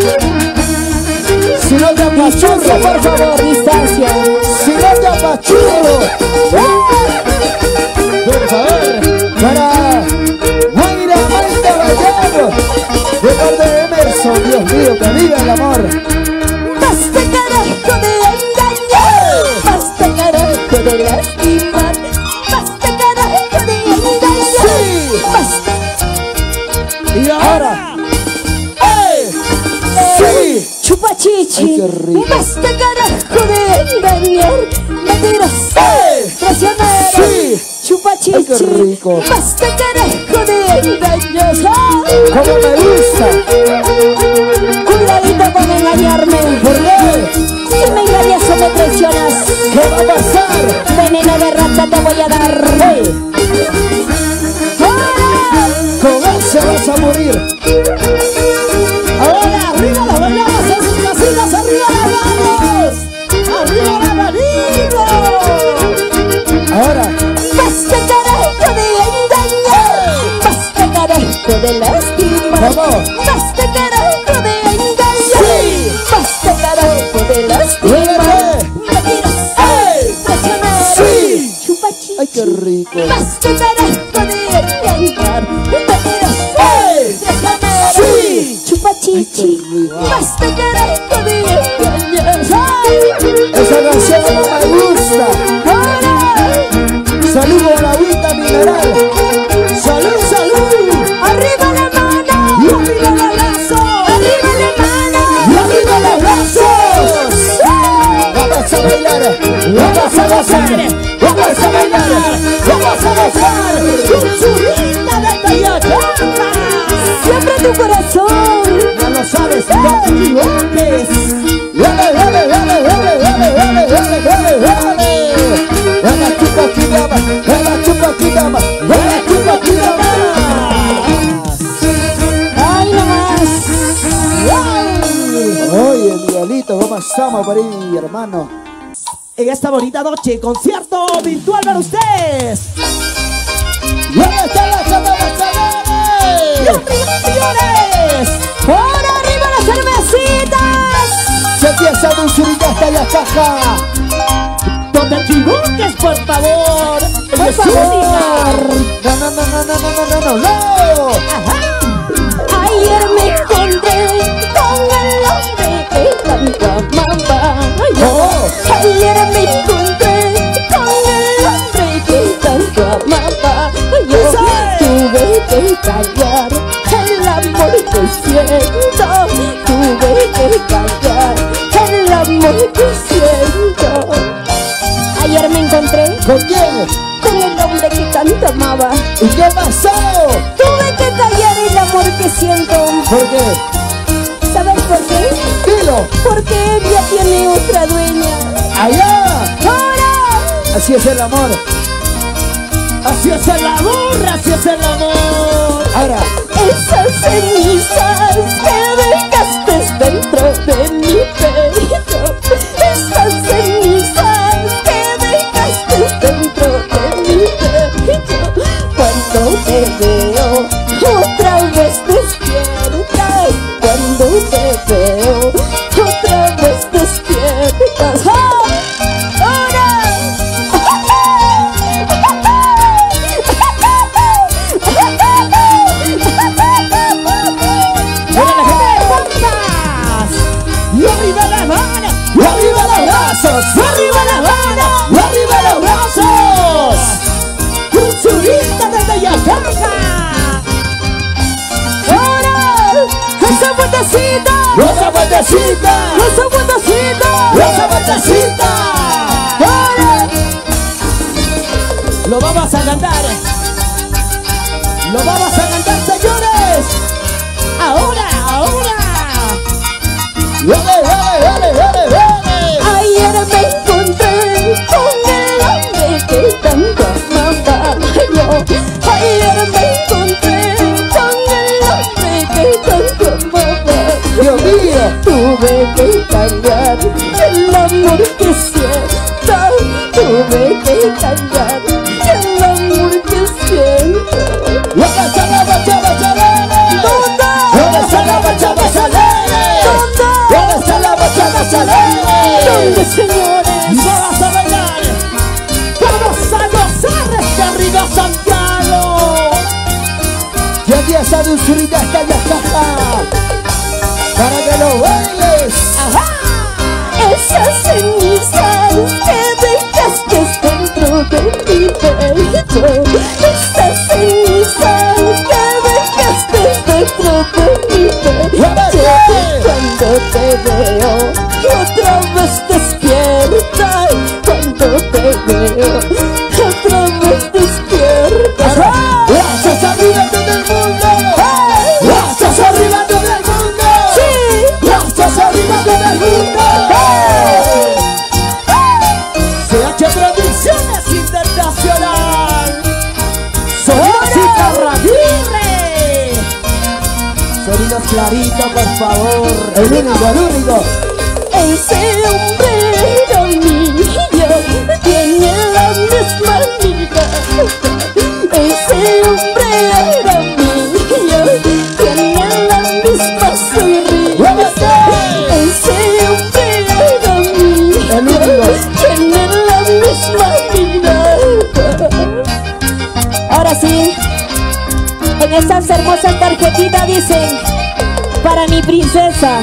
Si no te apachurro, por favor, distancia. si no te apachurro, por favor, para Mayra Malta Vallejo, de parte de Emerson, Dios mío, que viva el amor. Basta carajo de engañar, basta carajo de lastimar, basta carajo de engañar, Sí. basta. Y ahora. ¡Eh! ¡Sí! Chupa chichi, Ay, qué rico. basta carajo de engañar, mentiroso, ¡Eh! traicionero. Sí. Chupa chichi, Ay, qué rico. basta carajo de engañar. Como me gusta. Cuidadito con engañarme, ¿Por qué? si me engañas o me traicionas, ¿Qué va a pasar? veneno de rata te voy a dar. Con él se vas a morir. Ahora, arriba las bailamos en sus casitas, arriba las manos. Arriba las manitos. Ahora, Basta carajo de engañar, basta carajo de lastimar, ¿cómo? basta carajo de engañar, Sí. basta carajo de lastimar, Muévete. mentiroso, ¡Ey! traicionero, Sí. chupa chichi, Ay, qué rico. basta carajo de engañar, mentiroso, ¡Ey! traicionero, Sí. chupa chichi, Ay, qué rico. basta carajo de engañar. Esa canción no me gusta. Ahora, Salud con la agüita mineral. Salud, salud. arriba la mano, Y arriba el abrazo. arriba la mano, ¡Y arriba los brazos! Vamos a bailar, vamos a gozar, vamos a bailar, vamos a gozar. Dulzurita de Tayacana. siempre tu corazón. Ya lo sabes, no te equivoques. Dale, dale, dale, dale, dale, dale, dale, dale, dale. Dale, chupa, aquí, dama, dale, chupa, aquí, dama, dale, chupa, aquí, dama. Ay, nomás. Oye, Miguelito, ¿cómo estamos por ahí, hermano? En esta bonita noche, concierto virtual para ustedes. ¿Dónde está la gente ¡Y Basadere? arriba, señores! Por arriba las cervecitas. Se empieza a dulzurita hasta la caja. No te equivoques, por favor. Por Es favor. única. No, no, no, no, no, no, no, no, no, no. Ayer me encontré con el hombre que tanto amaba yo. Oh. Ayer me encontré con el hombre que tanto amaba yo. Tuve que callar el amor que siento. Tuve que callar el amor que siento. Ayer me encontré ¿Con quién? con el hombre que tanto amaba. ¿Y qué pasó? Tuve que callar el amor que siento. ¿Por qué? ¿Sabes por qué? Dilo. Porque él ya tiene otra dueña. Allá. ¡Ahora! Así es el amor. Así es el amor, así es el amor. Ahora. Esas cenizas que dejaste dentro de mi pecho. Esas cenizas que dejaste dentro de mi pecho. Cuando te veo otra vez despierta. Cuando te veo otra vez despierta. ¡Ahora! Y arriba las manos, ¡Y arriba los brazos! y arriba las manos, ¡Y arriba los brazos! un churrito de Bellacaja. ¡Ahora! ¡Esa vueltecita! ¡Rosa vueltecita! ¡Esa vueltecita! ¡Rosa vueltecita! ¡Ahora! Lo vamos a cantar. Lo vamos a cantar, señores. Ahora, ahora. ¡Dale, dale, dale, dale, dale! Ayer me encontré con el hombre que tanto amaba yo. Ayer me encontré con el hombre que tanto amaba yo. ¡Dios mío! Tuve que callar el amor que siento. Tuve que callar el amor que siento. ¿Dónde está la bachata salera? ¿Dónde? ¿Dónde está la bachata salera? ¿Dónde? ¿Dónde está la bachata salera? ¿Dónde, señores? Y vamos a bailar. Vamos a gozar este arriba Santiago. Y aquí esa dulzurita está en la caja para que lo bailes. Esas cenizas que dejaste dentro de mi pecho. Esas cenizas que dejaste dentro de mi pecho. Cuando te veo otra vez despierta. Cuando te veo otra vez despierta. ¡Brazos arriba todo el mundo! ¡Brazos arriba todo el mundo! Sí. ¡Brazos arriba todo el mundo! C H Producciones Internacional. Sonidos y Carraguirre. Sonidos claritos, por favor. El único, el único. Ese hombre era mío, tiene la misma vida. Ese hombre era mío, tiene la misma sonrisa. Ese hombre era mío, tiene la misma vida. Ahora sí, en estas hermosas tarjetitas dicen, para mi princesa.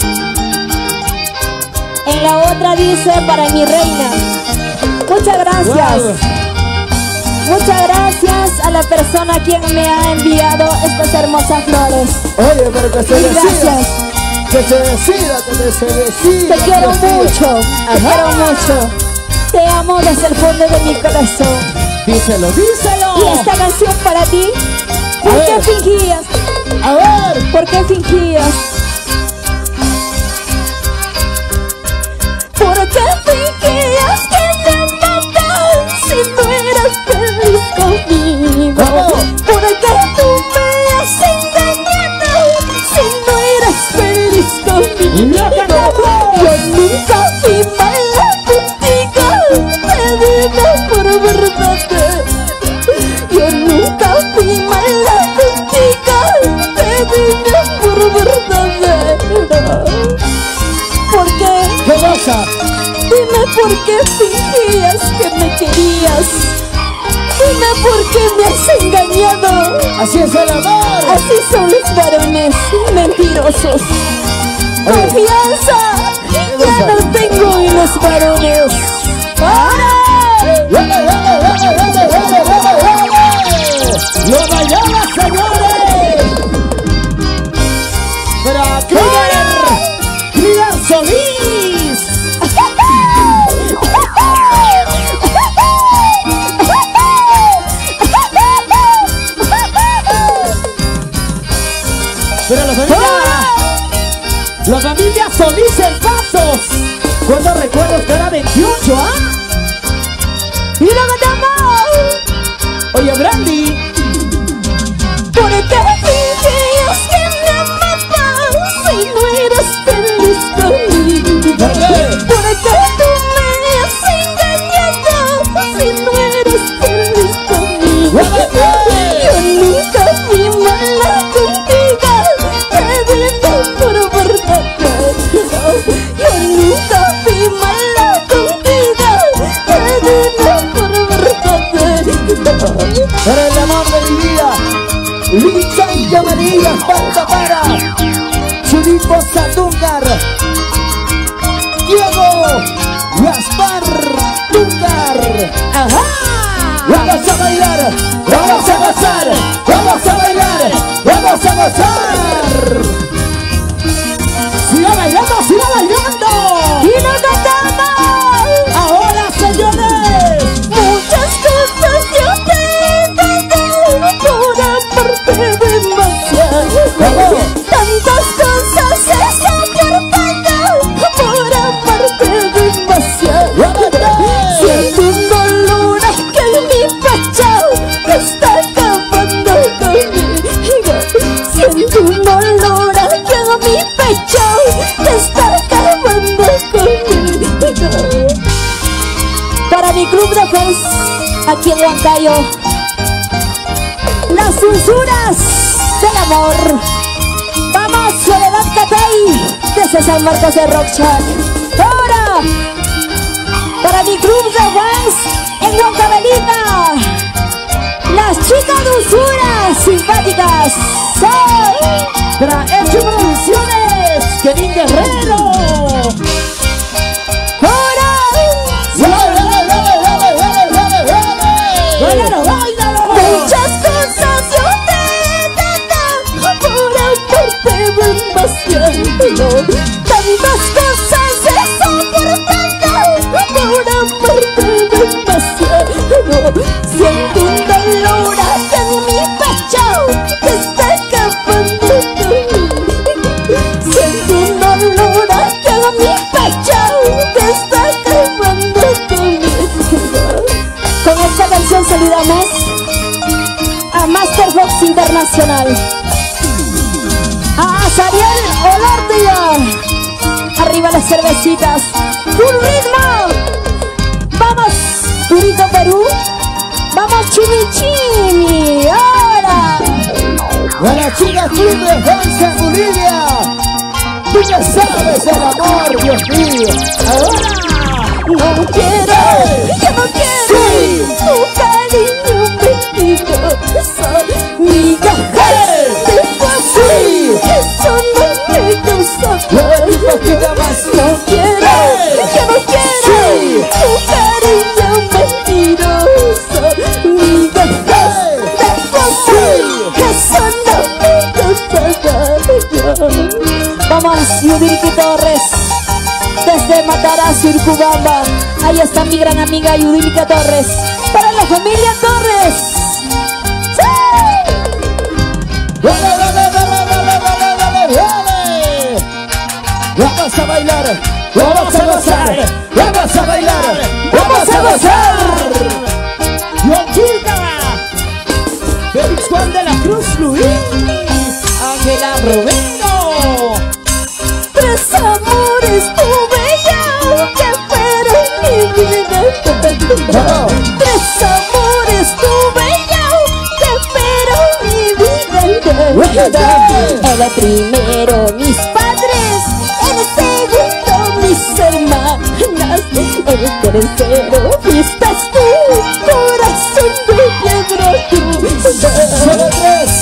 En la otra dice, para mi reina. Muchas gracias. Wow. Muchas gracias a la persona quien me ha enviado estas hermosas flores. Oye, pero que se Mil decida. gracias. Que se decida, que se decida. Te quiero que se decida. mucho. Te quiero mucho. Te amo desde el fondo de mi corazón. Díselo, díselo. Y esta canción para ti. ¿Por A qué ver. fingías? A ver. ¿Por qué fingías? ¿Por qué fingías que te amaba si no eras feliz conmigo? ¿Cómo? ¿Por qué tú me has engañado si no eras feliz conmigo? ¡Lo cantamos! Yo nunca fui mala contigo, te digo por verdad. Yo nunca fui mala contigo, te digo por verdad. ¿Por qué? ¿Qué pasa? Dime por qué fingías que me querías. Dime por qué me has engañado. Así es el amor. Así son los varones mentirosos. Confianza ya no tengo en los varones. ¡Ahora! ¡Lo bailaba, señores! ¡Para Krieger! ¡Krieger Solís! Pero la familia, la familia Solís en Pasos. ¿Cuántos recuerdos que era veintiocho, ah? ¡Y lo cantamos! Oye, Brandy. ¿Por qué fingías que me amabas si no eras feliz conmigo? ¿Por qué? ¿Por qué tú me has engañado si no eres feliz conmigo? Yo nunca fui mala contigo, te digo por verdad. Yo nunca fui mala contigo, te digo por verdad. Para el amor de mi vida, Licha María, falta para Chudipo Satúncar, Diego Gaspar Túncar. ¡Ajá! Vamos a bailar, vamos a gozar, vamos a bailar, vamos a gozar. ¡Siga bailando, siga bailando! ¡Y lo cantamos! ¡Ahora, señores! Muchas cosas yo te he dado por amarte demasiado. ¡Vamos! Tantas cosas he soportado por amarte demasiado. Siento un dolor aquí en mi pecho que está acabando conmigo. Siento un dolor aquí en mi pecho que está acabando conmigo. Para mi club de fans aquí en Huancayo, las dulzuras del amor. Vamos, Soledad Catay desde San Marcos de Rockchat. Ahora, para mi club de fans en Huancavelica, las chicas dulzuras simpáticas. ¡Soy! Para Hecho Producciones, Kevin Guerrero. ¡Ahora! ¡Báilalo, báilalo! Muchas cosas yo te he dado por amarte demasiado. Tantas cosas he soportado por amarte demasiado. Siento un dolor aquí en mi pecho que está acabando conmigo. Siento un dolor aquí en mi pecho que está acabando conmigo. Con esta canción saludamos a Master Fox Internacional, a Sariel Olordia. Arriba las cervecitas, full ritmo. Vamos, Turico, Perú. Vamos, Chimichimi. Ahora. Para chicas club de fans en Bolivia, tú ya sabes el amor, Dios mío. ¡Ahora! No quiero, yo no quiero Sí. tu cariño mentiroso. Mi Hey. Sí. eso no me causa Un poquito más. No quiero, Hey. yo no quiero Sí. tu cariño mentiroso. Mi Hey. Sí. eso no me causa. Vamos, Yudilki Torres, desde Matarazzo, Urcubamba. Ahí está mi gran amiga Yudilka Torres. Para la familia Torres. ¡Sí! ¡Dale, dale, dale, dale, dale, dale, dale! Vamos a bailar, vamos a gozar, vamos a bailar, vamos a gozar. ¡Yonquilca! ¡Félix Juan de la Cruz Luis! ¡Ángela Romero! Tres amores tuve yo que fueron mi vida. Vamos. Tres amores tuve yo que fueron mi vida. En el primero mis padres, en el segundo mis hermanas, en el tercero fuiste tú, corazón de piedra tú. Solo tres.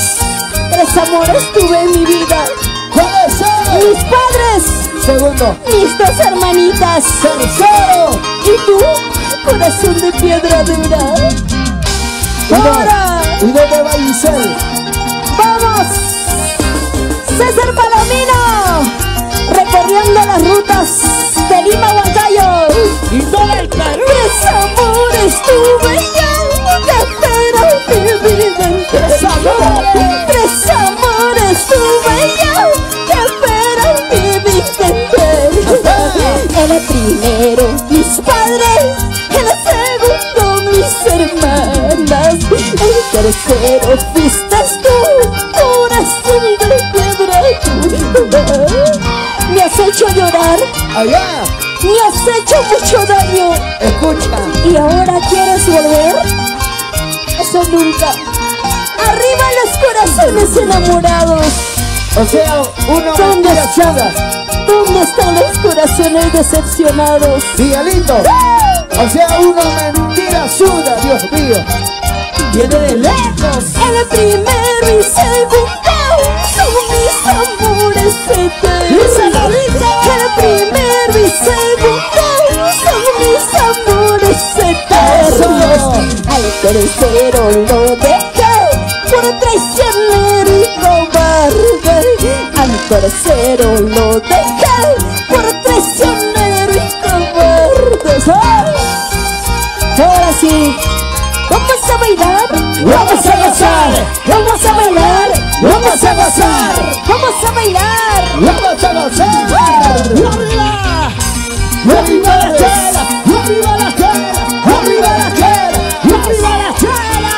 amores tuve en mi vida. ¿Cuáles son? Mis padres, Segundo. mis dos hermanitas. Tercero. Y tú, corazón de piedra dura. ¿Y dónde- Ahora, ¿Y dónde va Giselle? vamos. César Palomino, recorriendo las rutas de Lima a Huancayo. Y todo el Perú. Tres amores tuve yo, que esperan mi vida entera. ¡Tres amores! Tres amores tuve yo, que esperan mi vida entera. En el primero, mis padres. En el segundo, mis hermanas. En el tercero, fuiste tú, corazón de piedra dura. Me has hecho llorar, Allá. me has hecho mucho daño. Escucha. ¿Y ahora quieres volver? Eso nunca. Arriba los corazones enamorados. O sea, una ¿Dónde mentira están? chada. ¿Dónde están los corazones decepcionados? Miguelito. O sea, una mentira suda, Dios mío. Viene de lejos. En el primero y segundo son mis amores eternos. En el primero y segundo son mis amores eternos. Al tercero lo dejé por traicionero y cobarde. Al tercero lo dejé por traicionero y cobarde. ¡Ah! Ahora sí, vamos a bailar, Vamos a gozar. vamos a bailar, Vamos a gozar. vamos a bailar. Vamos a gozar. ¡Y arriba! ¡Y arriba la chela! ¡Y arriba la chela! ¡Y arriba la chela! ¡Y arriba la chela!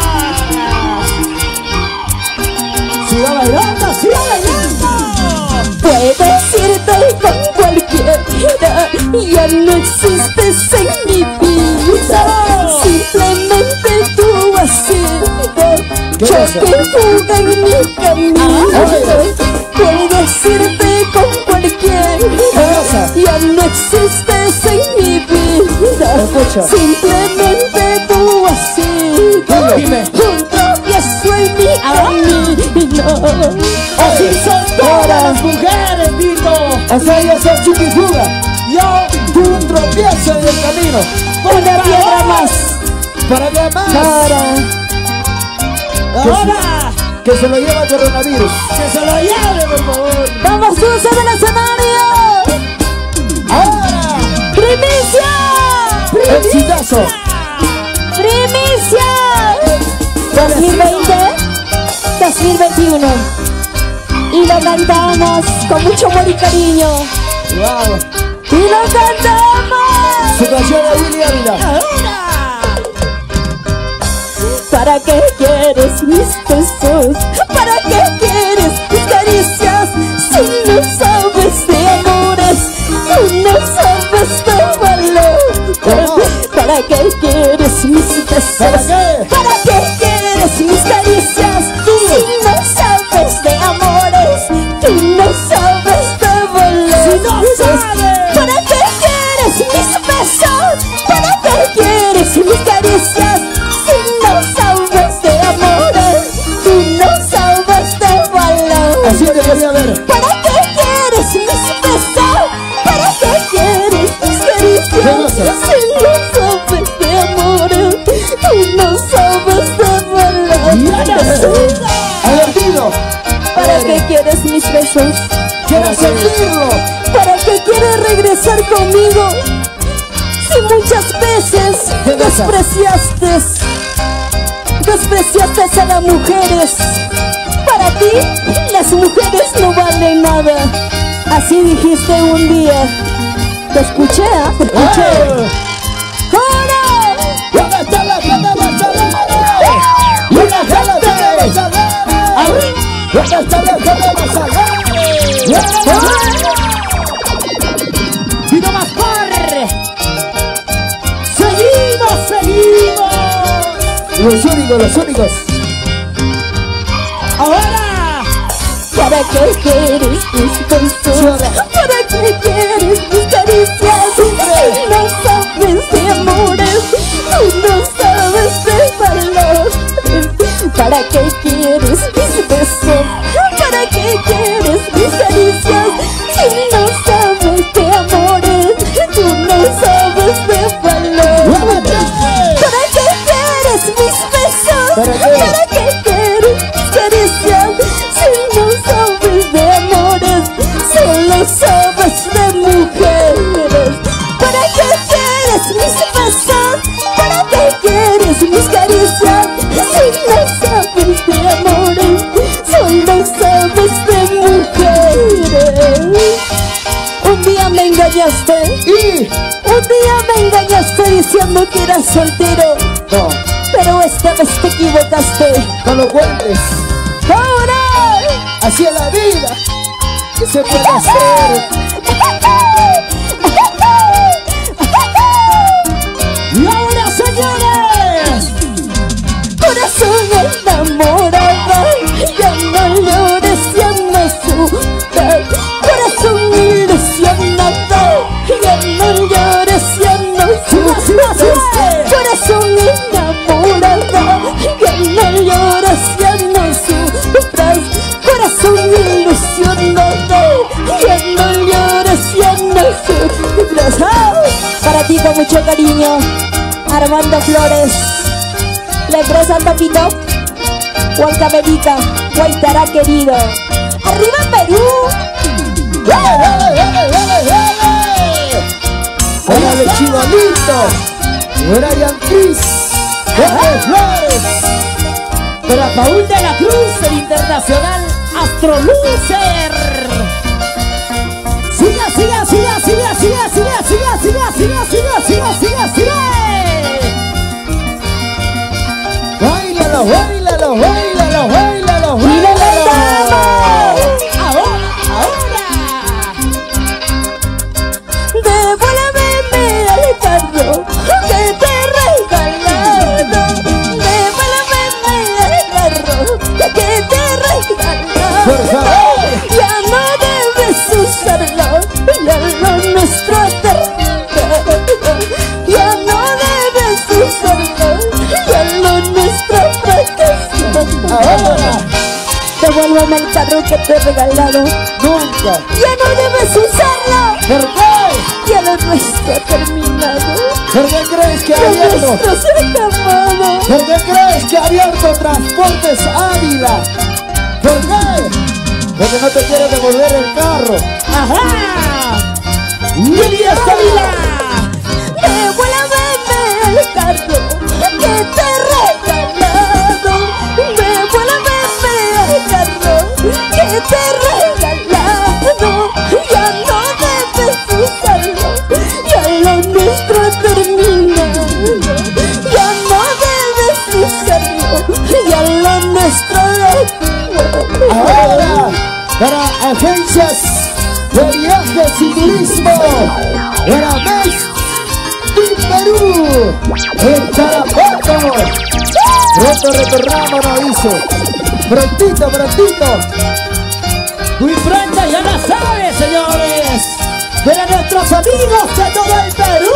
¡Siga bailando! ¡Siga bailando! Puedes irte con cualquiera, ya no existes en mi vida. Simplemente tú has sido ¿Qué yo es eso? que fuga en mi camino. Oye. Puedes irte con cualquiera, pasa? ya no existes en mi vida. Escucha. Simplemente tú has sido Dime. un tropiezo en mi camino. Así son todas las mujeres, Tito. O sea, yo soy chiquifuga. Yo tuve un tropiezo en el camino. Una piedra más. ¿Para qué más? Para. Ahora, Que se lo lleva el coronavirus. que se lo lleve, por favor. Vamos dulce del escenario. Ahora. Primicia. Exitazo. Primicia. dos mil veinte, dos mil veintiuno. Y lo cantamos con mucho amor y cariño. Wow. Y lo cantamos. Su canción de Willy Ávila. Ahora. ¿Para qué quieres mis besos? ¿Para qué quieres mis caricias? Si no sabes de amores, si no sabes de valor. ¿Cómo? ¿Para qué quieres mis besos? ¿Para qué? ¿Para qué quieres mis caricias? Si no sabes de amores, tú no sabes de valor. Si no sabes. ¿Para qué quieres mis besos? ¿Para qué quieres mis caricias? Si no sabes de amores, tú no sabes de valor. Así te quería ver. ¿Para qué quieres mis besos? ¿Para qué quieres mis ¿Qué caricias? pasa? Si no sabes de amores, tú no sabes de valor. Advertido. ¿Para qué quieres mis besos? Quiero sentirlo. ¿Para qué quieres regresar conmigo? Si muchas veces ¿Qué pasa? despreciaste, despreciaste a las mujeres. Para ti, las mujeres no valen nada. Así dijiste un día. Te escuché, ¿ah? Te escuché. ¡Eh! ¡Ahora! ¿Dónde está la gente basadera? ¿Dónde está la gente basadera? ¿Dónde está la gente basadera? Y no más corre. Seguimos, seguimos. Los únicos, los únicos. Ahora. ¿Para qué quieres mis besos? ¿Para qué quieres mis caricias? Si no sabes de amores, tú no sabes de valor. ¿Para qué quieres mis besos? ¿Para qué quieres mis caricias? Si no sabes de amores, tú no sabes de valor. ¿Para qué quieres mis besos? ¿Para qué? ¿Para qué quieres mis caricias? Si no sabes de amores, solo sabes de mujeres. ¿Para qué quieres mis besos? ¿Para qué quieres mis caricias? Si no sabes de amores, solo sabes de mujeres. Un día me engañaste Y Un día me engañaste diciendo que eras soltero, no, pero esta vez te equivocaste. no lo cuentes. ¡Ahora! Así es la vida. ¿Qué se puede hacer? Y ahora, señores, Corazón enamorado, ya no llores, ya no sufras. Corazón ilusionado, ya no llores, ya no sufras. Corazón enamorado, ya no llores, ya no sufras. Corazón ilusionado, ya no llores, ya no sufras. ¡Ah! Para ti con mucho cariño, Armando Flores, la empresa Topito, Huancavelica, Guaitará querido. ¡Arriba Perú! ¡Dale, dale, dale, dale, dale! ¡Órale, Chivalito! ¡Brian Cris! ¡Jorge Flores! para Paul de la Cruz, el internacional Astrolucer. Siga, siga, siga, siga, siga, siga, siga, siga, siga, siga, siga, siga, siga. ¡Báilalo, báilalo, báilalo, báilalo, ¡Y lo báilalo! bailamos! Ahora, ahora. Devuélveme el carro que te he regalado. Devuélveme el carro que te he regalado. Por favor. Ya no debes usarlo, ya lo nuestro ha terminado. Ya no debes usarlo, ya lo nuestro ha fracasado. Ahora, Devuélveme el carro que te he regalado. nunca. Ya no debes usarlo, ¿Por qué? ya lo nuestro ha terminado. ¿Por qué crees que ha Lo abierto? nuestro se ha acabado. ¿Por qué crees que ha abierto Transportes Ávila? ¿Por qué? Porque no te quiere devolver el carro. Ajá. Lidia Ávila. Devuélveme el carro que te he regalado. Devuélveme el carro que te he regalado. Ya no debes usarlo, ya lo nuestro ha terminado. Ya no debes usarlo, ya lo nuestro ha terminado. Ahora, para agencias de viajes y turismo, para Best y Perú, en Tarapoto. Pronto retornamos, nos dice. Prontito, prontito. Muy pronto, ya la sabe, señores. Para nuestros amigos de todo el Perú.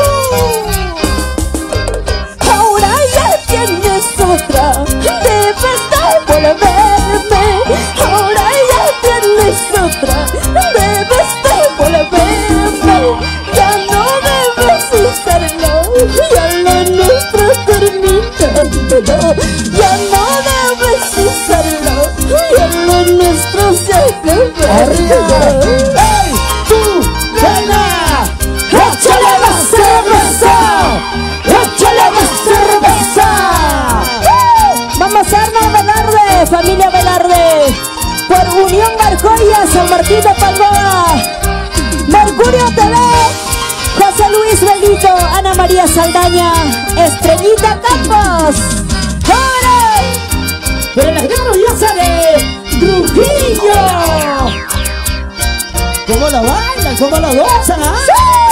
Ahora ya tienes otra, debes devolverme. Ahora ya tienes otra, debes devolverme. Ya no debes usarlo, ya lo nuestro ha terminado. Ya no debes usarlo, ya lo nuestro se ha Arriba. acabado. ¡Ey, tú, reina! ¡Échale más cerveza! ¡Échale más cerveza! Vamos a Arna Velarde, familia Velarde, por Unión Marcoya, San Martín de Palboa, Mercurio T V, José Luis Belito, Ana María Saldaña, Estrellita Campos. ¡Ahora! Pero la gente maravillosa de Trujillo. ¿Cómo lo bailan? ¿Cómo lo gozan? ¿Ah?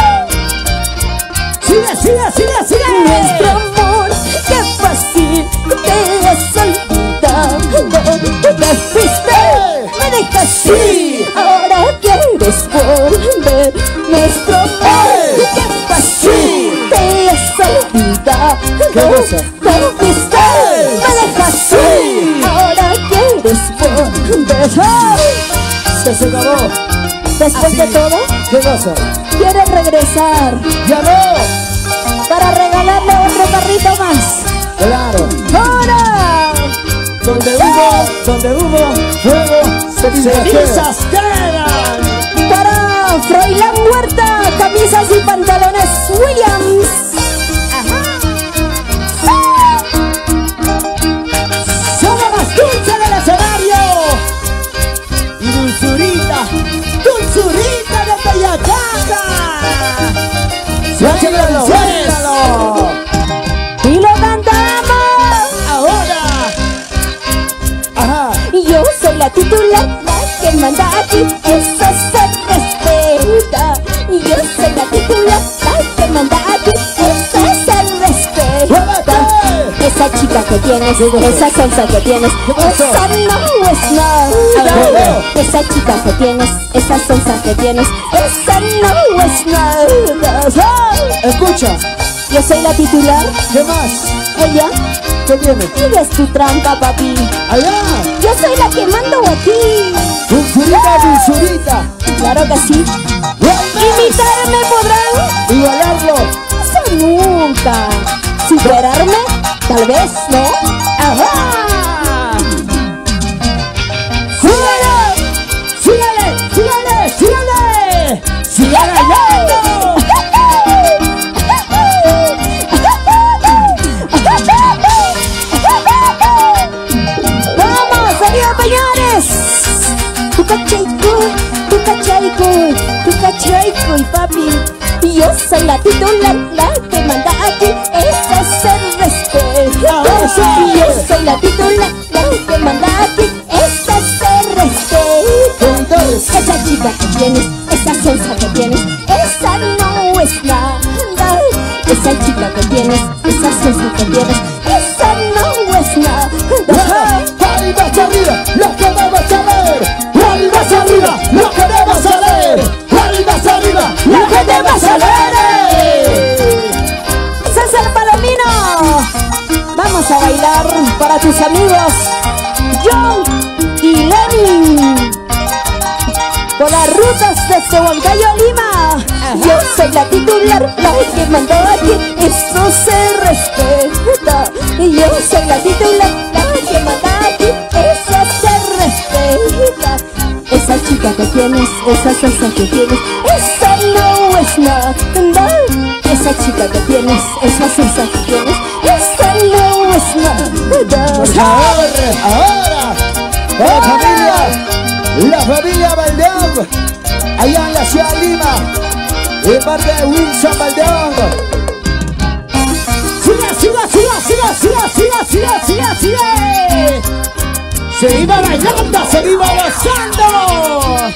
Sigue, sigue, sigue, sigue. Nuestro amor, qué fácil te has olvidado. Te fuiste, me dejaste, Sí. ahora quieres volver. Nuestro amor, qué fácil te has olvidado. ¿Qué cosa? Te fuiste, me dejaste, ahora Se se acabó. Después Así. de todo, ¿Qué pasa? quiere regresar ¡Ya no! para regalarle otro carrito más. Claro. ¡Ahora! Donde hubo, donde hubo fuego, cenizas quedan. Para Froilán Huerta, camisas y pantalones Williams. Somos las dulces del escenario. Y dulzurita, dulzurita de Tayacaca. Suéltalo, suéltalo. Y lo cantamos. Ahora. Ajá. Yo soy la titular, la que manda aquí, eso se respeta. Yo soy la titular, la que manda aquí, eso se respeta. Esa chica que tienes, esa salsa que tienes, esa no es nada. Esa chica que tienes, esa salsa que tienes, esa no es nada. Escucha. Yo soy la titular, ¿Qué más? ella, ¿Qué tiene? ella es tu trampa, papi. Allá. Yo soy la que mando aquí. Dulzurita, dulzurita. Claro que sí. ¿Imitarme podrán? Igualarlo. Eso nunca. ¿Superarme? Tal vez, ¿no? ¡Ajá! ¡Sígale! ¡Sígale! ¡Sígale! ¡Sígale! ¡Sígale bailando! ¡Vamos, Darío Peñares! Tu cachaico, tu cachaico, tu cachaico y papi. Yo soy la titular, la que manda aquí, eso se respeta. Yo soy la titular, la que manda aquí, eso se respeta. Esa chica que tienes, esa salsa que tienes, esa no es nada. Esa chica que tienes, esa salsa que tienes, esa no es nada. ¡Palmas arriba! ¡Lo queremos saber! ¡Palmas arriba! ¡Lo queremos saber! ¡Palmas arriba! ¡Lo queremos saber! César Palomino, vamos a bailar para tus amigos John y Lenny por las rutas de Huancayo a Lima. Yo soy la titular, la que mandó aquí, eso se respeta. Yo soy la titular, la que manda aquí, eso se respeta. Esa chica que tienes, esa salsa que tienes, esa no es nada. Esa chica que tienes, esa salsa que tienes, esa no es nada. Por favor, ahora, la familia, la familia Valdeón, allá en la ciudad de Lima, de parte de Wilson Valdeón. ¡Siga, siga, siga, siga, siga, siga, siga, siga, siga! ¡Seguimos bailando, seguimos gozando!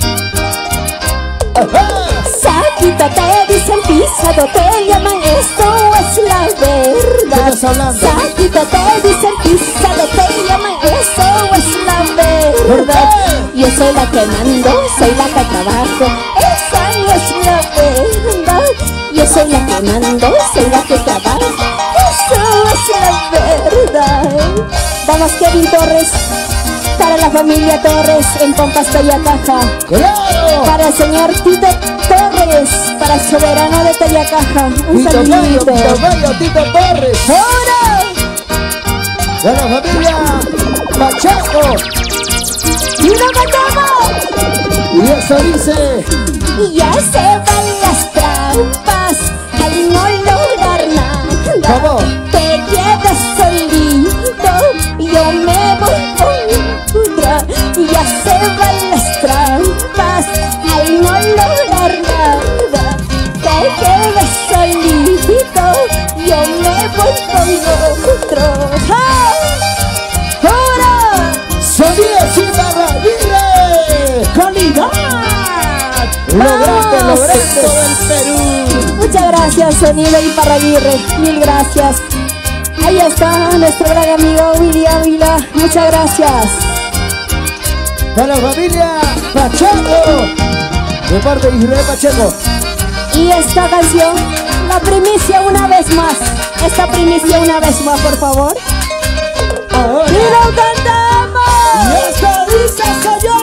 Saquito te dicen pisado, te llaman, esto es la verdad. ¿Qué estás hablando? Saquito te dicen pisado, te llaman, esto es la verdad. Yo soy la que mando, soy la que trabajo, esa no es la verdad. Yo soy la que mando, soy la que trabajo, eso es la verdad. Vamos, Kevin Torres, para la familia Torres en Pompas Tayacaja. ¡Claro! Para el señor Tito Torres, para el soberano de Tayacaja, un Tito Mayo, saludito. Tito Mayo, Tito Torres. ¡Ahora! De la familia Pacheco. ¡Y lo cantamos! Y eso dice. Y ya se van las trampas al no lograr nada. ¿Cómo? Te quedas solito, yo me voy con otra. Y ya se van las trampas al no lograr nada. Te quedas solito, yo me voy con otro. ¡Ah! ¡Ahora! Sonido sin barra libre. ¡Calidad! Lo grande, lo Vamos. grande. Todo el Perú. Muchas gracias, Sonido Iparraguirre. Mil gracias. Ahí está nuestro gran amigo Willy Ávila. Muchas gracias. De la familia Pacheco. De parte de Israel Pacheco. Y esta canción, la primicia una vez más. Esta primicia una vez más, por favor. Ahora. ¡Y lo cantamos! Y esto dice, señor.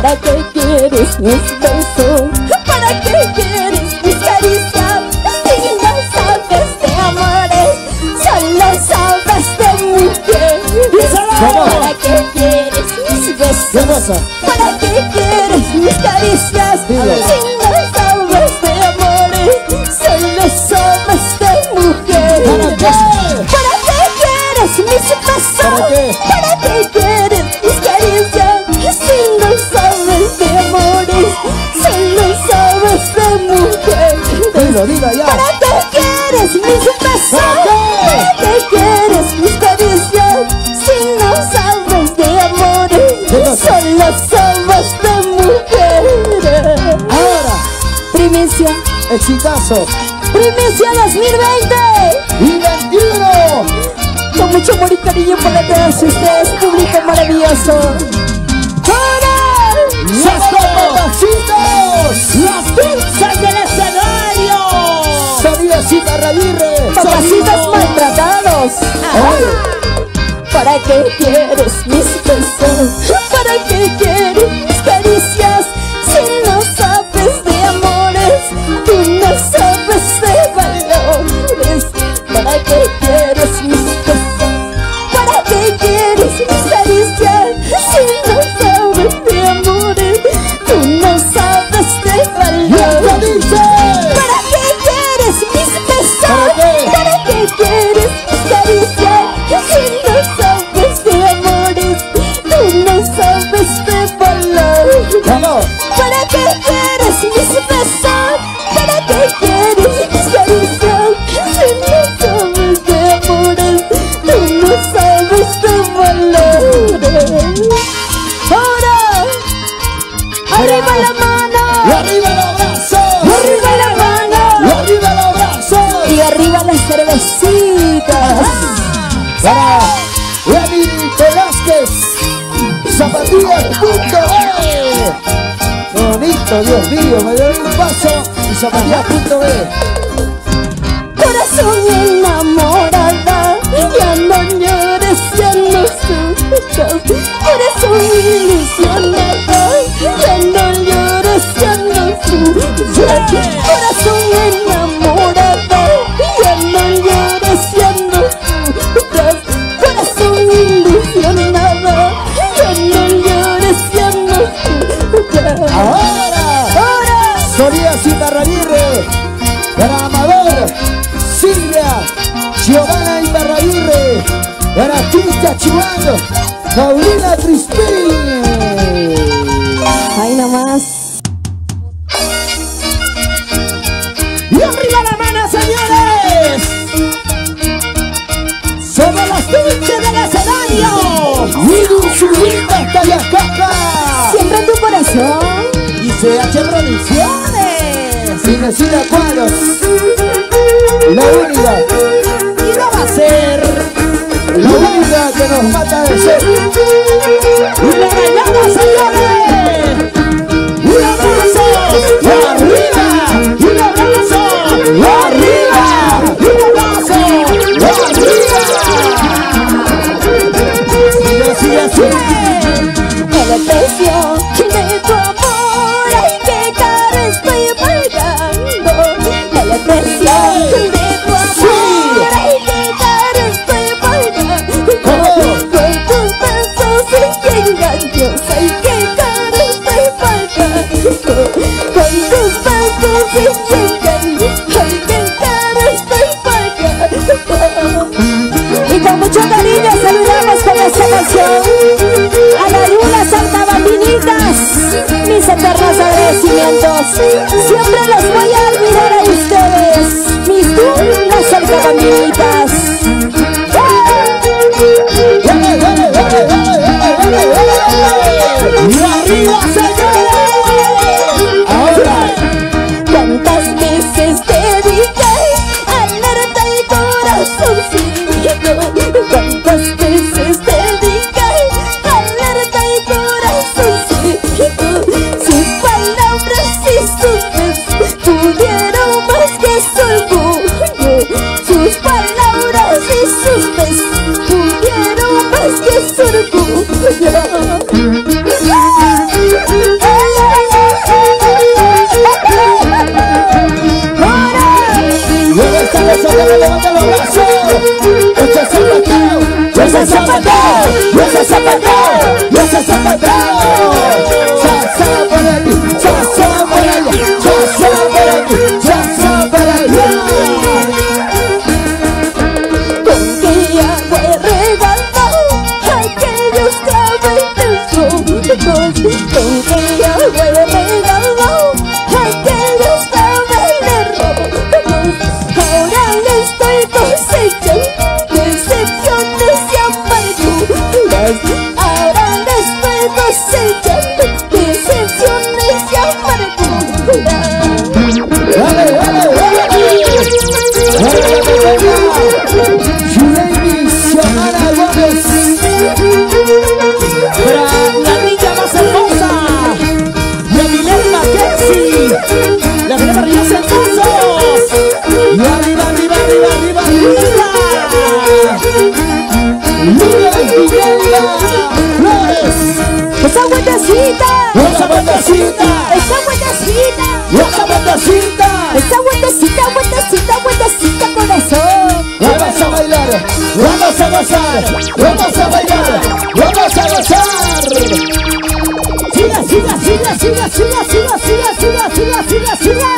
¿Para qué quieres mis besos? ¿Para qué quieres mis caricias? Si no sabes de amores, solo sabes de mujeres. ¿Para qué quieres mis besos? ¿Para qué quieres mis caricias? Si no sabes de amores, solo sabes de mujeres. ¿Para qué quieres mis besos? ¿Para qué? ¿Para qué quieres mis caricias? Si no sabes de amores, solo sabes de mujeres. Dilo, dilo ya. ¿Para qué quieres mis besos? ¿Para qué quieres mis caricias? Si no sabes de amores, solo sabes de mujeres. Ahora, Primicia, exitazo. primicia dos mil veinte. Y veintiuno. Con mucho amor y cariño para todos ustedes, público maravilloso. ¡Ahora! ¡Los papacitos! ¡Las dulces del escenario! Sonido así para Aguirre. Papacitos maltratados. ¿Para qué quieres mis besos? ¿Para qué quieres mis caricias? Si no sabes de amores, tú no sabes de valores. ¿Para qué quieres mis besos? ¿Para qué quieres mis caricias? Si no sabes de amores, tú no sabes de valores. ¡Lo dice! ¿Para qué quieres mis besos? ¿Para qué? ¿Para qué quieres mis caricias? Si no sabes de amores, tú no sabes de valores. ¡Vamos! ¿Para qué quieres mis besos? ¿Para qué quieres mis caricias? Si no sabes de amores, tú no sabes de valores. Ahora, arriba la ¡Y mano, arriba los brazos! arriba la ¡Y mano arriba los brazos! y arriba las cervecitas. Para Remy Velázquez, zapatillas punto B. Bonito, Dios mío, me dio un paso y zapatillas punto B. Corazón enamorada, ya no llores, ya no sufras. Corazón ilusionada, ya no llores, ya no sufras. Corazón enamorada, ya no llores, ya no sufras. Corazón ilusionada, ya no llores, ya no sufras. Ahora, Ahora, Sorías y Barraguirre, para Amador, Silvia, Giovanna Ibarraguirre, para Cristian Chubando, Paulina Crispín. ahí nomás. ¡Y arriba la mano, señores! ¡Somos las dulces del escenario! Y Dulzulita hasta la caja. Siempre en tu corazón. Y C H Producciones. Sin decir a cuadros, la única, Y no va a ser la única que nos mata de sed. una bailada, señores. ¡Un abrazo! ¡Arriba! ¡Un abrazo! ¡Arriba! ¡Un abrazo! ¡Arriba! ¡Así, así! El precio de tu amor, ay, qué caro estoy pagando. El precio de tu amor, ay, qué caro estoy pagando. Con tus besos y qué engaños, ay, qué caro estoy pagando. Con tus besos y qué engaños, ay, qué caro estoy pagando. Y con mucho cariño saludamos con esta canción a la Luna Santa Bambinitas, mis eternos agradecimientos. Siempre los voy a admirar a ustedes, mis Lunas Santa Bambinitas. ¡Dale, dale, dale, dale, dale, dale, dale! sellando decepciones y amargura. ¡Dale, dale, dale! Para la niña más hermosa, Yamilén Mackenzie, la que para los hermosos. Y arriba, arriba, arriba, arriba, arriba. ¡Luna Miguela Flores! Esa vueltecita, ¡Esa vueltecita! esa vueltecita, ¡Esa vueltecita! esa vueltecita, vueltecita, vueltecita, corazón. Vamos a bailar, vamos a gozar, vamos a bailar, vamos a gozar. Siga, siga, siga, siga, siga, siga, siga, siga, siga, siga, siga.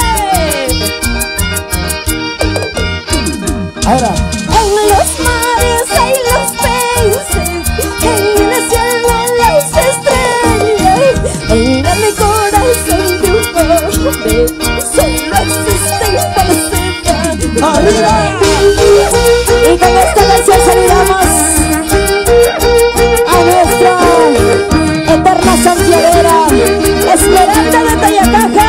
Ahora, En los mares hay los peces, en el cielo las estrellas, en mi corazón de un hombre solo existen falsedades. Arriba. Y con esta canción saludamos a nuestra eterna santiaguera, Esmeralda de Tayacaja.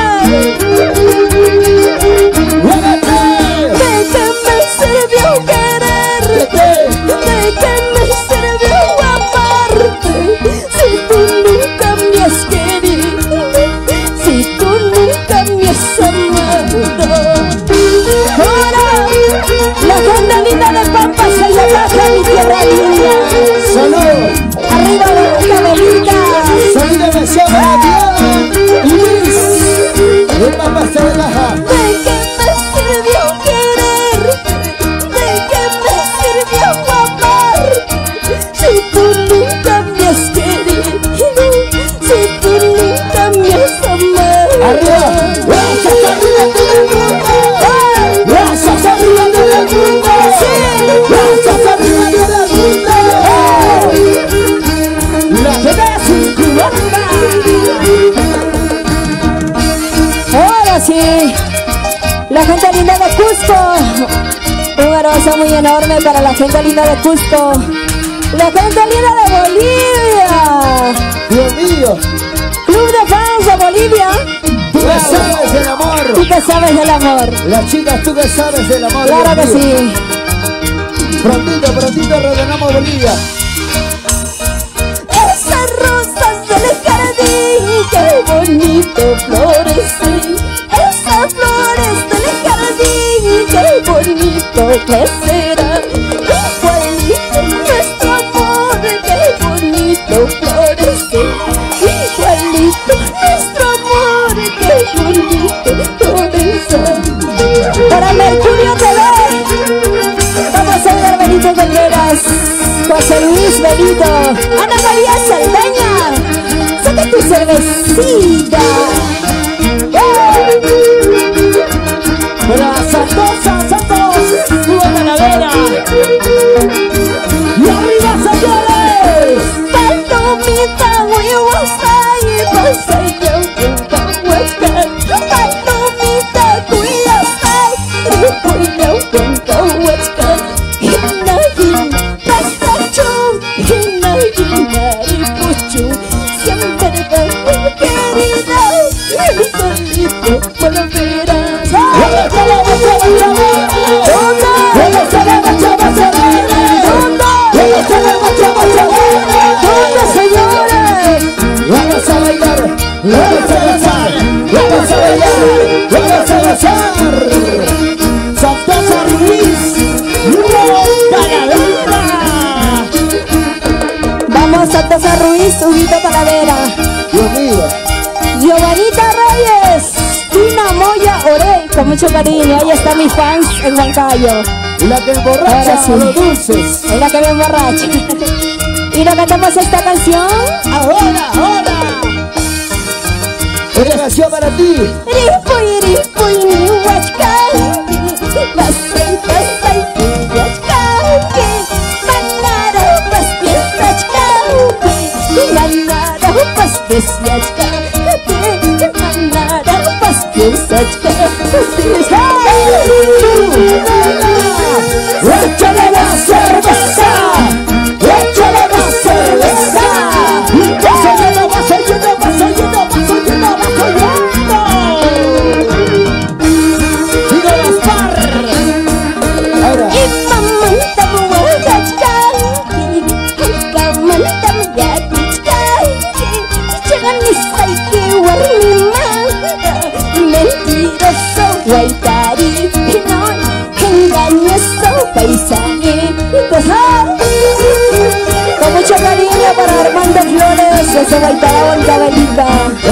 ¡muévete! ¿De qué me sirvió quererte? ¿De qué me sirvió amarte? Si tú nunca me has querido, si tú nunca me has amado. Ahora, la gente linda de Pampas se le baja mi tierra linda. ¡Salud! Arriba la cabelita. ¡Salud de Seba Luis! ¡El papá se relaja! ¿De qué me sirvió quererte? ¿De qué me sirvió amarte? Si tú nunca me has querido, si tú nunca me has amado. ¡Arriba! ¡Gracias arriba todo el mundo! ¡Gracias arriba todo el mundo! ¡Gracias arriba todo el mundo! La que ve su cubana. Ahora sí, la gente linda de Cusco. Un abrazo muy enorme para la gente linda de Cusco. La gente linda de Bolivia. ¡Dios mío! Club de fans de Bolivia. ¡Tú que sabes del amor! ¿Tú qué sabes del amor? Las chicas, tú que sabes del amor. Claro que Dios mío. sí. Prontito, prontito reordenamos Bolivia. Esas rosas del jardín, qué bonito florecen. Esas flores del jardín, qué bonito crecerá. Igualito nuestro amor, qué bonito florecer. Igualito nuestro amor, qué bonito florecer. Para Mercurio T V, vamos a ver Benito Contreras, José Luis Benito, Ana María Saldaña, saca tu cervecita. Para Santos, Santos, Cuba Talavera. Y arriba, señores. Palomita, we will say, we'll say, Palomita, we will say, we will say, Hinagin, pastacho, hinagin, maripucho, siempre va muy querida, el solito volverá. ¿Dónde, señores? Vamos a bailar, vamos a gozar, vamos a bailar, vamos a gozar. Santosa Ruiz, Luis Talavera. Vamos a Tosa Ruiz, Huguito Talavera, Dios mío. Giovanita Reyes, Tina Moya Orey, con mucho cariño. Ahí está mi fans en Huancayo. La que emborracha Ahora sí. a los dulces. Es la que me emborracha. Y nos cantamos esta canción. Ahora, ahora. Esta canción para ti. Ripuy, ripuy, ni huachcauqui, pasay, pasay, ni huachcauqui, manara, pas, pies, huachcauqui, manara, pas, pies, huachcauqui, manara, pas, pies, huachcauqui. ¡Échale la cerveza! ¡Échale la cerveza! ¡Eso no lo va a hacer Eso baita la bonita velita.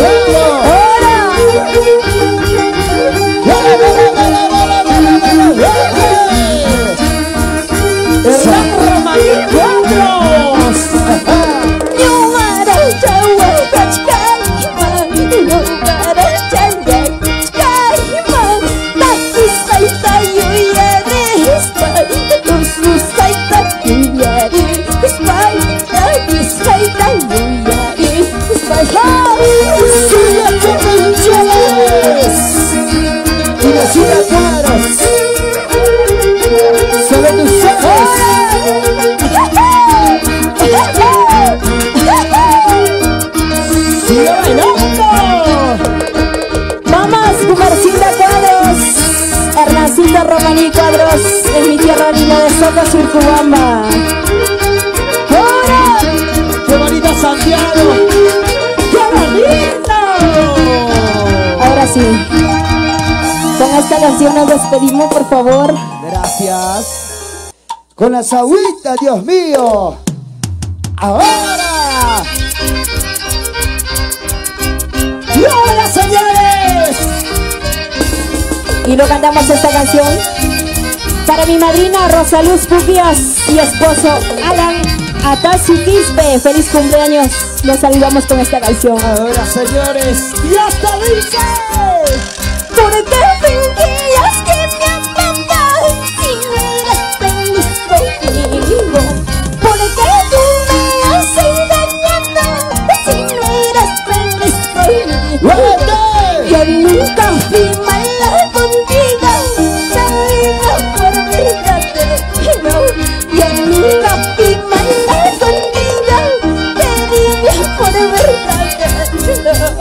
Romaní Cuadros, en mi tierra linda de Soto, Surcubamba. ¡Ahora! ¡Qué bonita Santiago! ¡Qué bonito! Ahora sí, con esta canción nos despedimos, por favor. Gracias. Con las agüitas, Dios mío. ¡Ahora! ¡Y ahora, señores! Y lo cantamos esta canción para mi madrina Rosaluz Pupias y esposo Alan Atasu Quispe. Feliz cumpleaños. Los saludamos con esta canción. Ahora, señores, y hasta dice: ¿por qué fingías que me amabas si no eras feliz conmigo? ¿Por qué tú me has engañado si no eras feliz conmigo? Yo nunca fui mala contigo, sabía por verdadero. Yo nunca fui mala contigo, te digo por verdadero.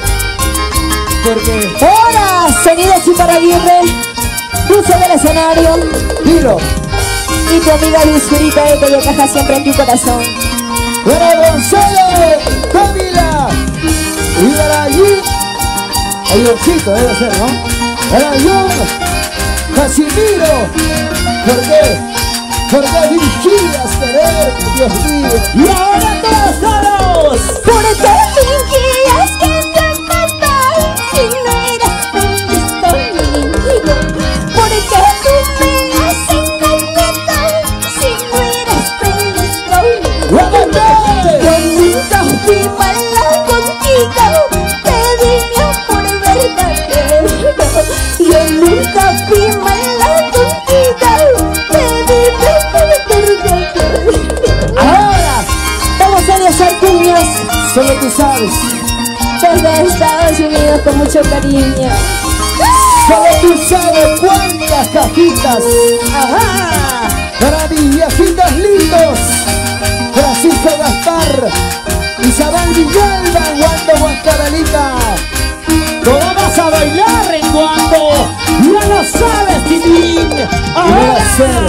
Porque Hola, sonido Chiparaguirre, cruce del escenario. Dilo. Y tu amiga Luz Jurita de Coyocaja siempre en tu corazón. Para Gonzalo, Camila y para allí. Ayuncito debe ser, ¿no? Para Ayun, Casimiro. ¿Por qué? ¿Por qué fingías querer, Dios mío? y ahora todos, todos. ¿Por qué fingías que te amaba si no eras feliz conmigo? ¿Por qué tú me has engañado si no eras feliz conmigo? Yo nunca fui mala contigo, te di mi amor verdadero. Yo nunca fui mala contigo, te di mi amor verdadero. Ahora, Vamos a hacer cuñas solo tú sabes. desde Estados Unidos con mucho cariño. Solo tú sabes cuántas cajitas. Ajá. Para mis viejitos lindos, Francisco Gaspar, Isabel Villalba, Wando Guancaralita. Lo vamos a bailar en cuanto ya lo sabes, Titín. Ahora.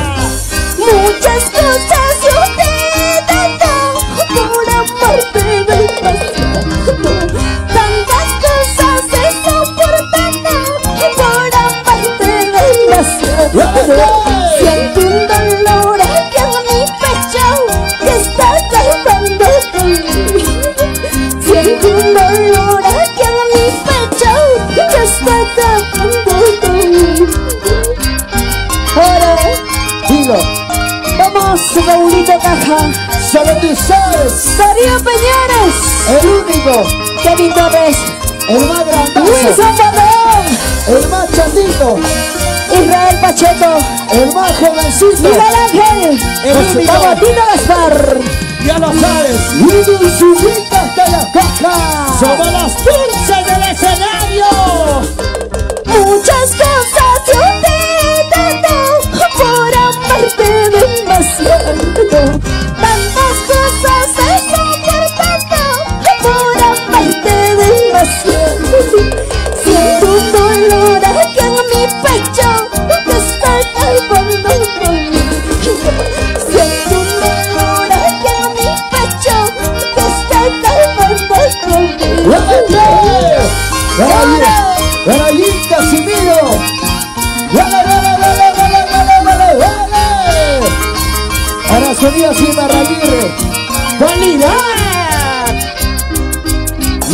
Muchas cosas yo te he dado por amarte demasiado. Tantas cosas he soportado por amarte demasiado. Siento un dolor aquí en mi pecho que está salvando conmigo. Siento un dolor aquí en mi pecho que está salvando conmigo. Ahora Dilo, vamos, Raulito Caja, solo tú sabes. Darío Peñares, El único, Kevin Torres, el más grandazo, Wilson Barreón, el más chatito, Israel Pacheco, el más jovencito. Miguel Ángel, El único. Tomotino Gaspar. Ya lo sabes. Y dulzuditas de la caja. Somos los dulces del escenario. Muchas cosas yo te he dado por amarte demasiado. Tantas cosas he soportado por amarte demasiado. Siento un dolor aquí en mi pecho que está salvando conmigo. Siento un dolor aquí en mi pecho que está salvando conmigo. Para allí, Casimiro. ¡Vale, vale, vale, vale, vale, vale, vale! Para Sonido Cimarraguirre. ¡Calidad!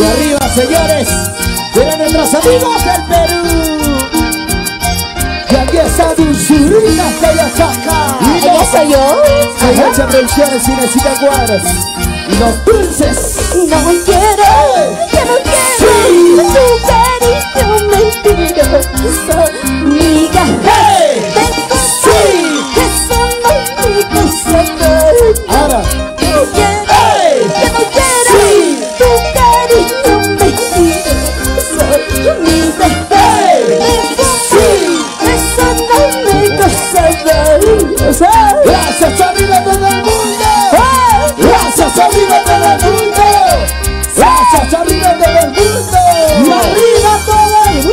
Y arriba, señores, vienen nuestros amigos del Perú. Y aquí está Dulzurita Tayasaca. ¿Ella soy yo? Agencia Producciones Inesita Cuadros. Y los dulces. No quiero, yo no quiero tu cariño mentiroso, amiga. ¡Hey! Tengo ¡Sí! eso no me gusta. Ahora. No quiero, ¡Hey! yo no quiero ¡Sí! tu cariño mentiroso, amiga. ¡Hey! Tengo ¡Sí! eso no me gusta. Gracias, arriba todo el mundo. Gracias, arriba todo el mundo. Gracias, arriba todo el mundo. Y arriba todo el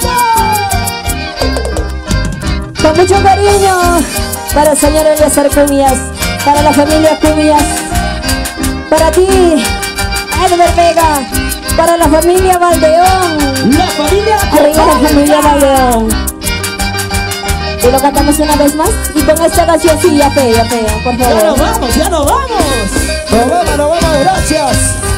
mundo. Con mucho cariño para el señor Eliezer Cumias, para la familia Cumias, para ti, Edgar Vega, para la familia Valdeón. La familia Arriba la familia Valdeón. Y lo cantamos una vez más. Y con esta canción sí, ya fea, fea, por Ya nos favor. vamos, ya nos vamos. Nos vamos, nos vamos, gracias.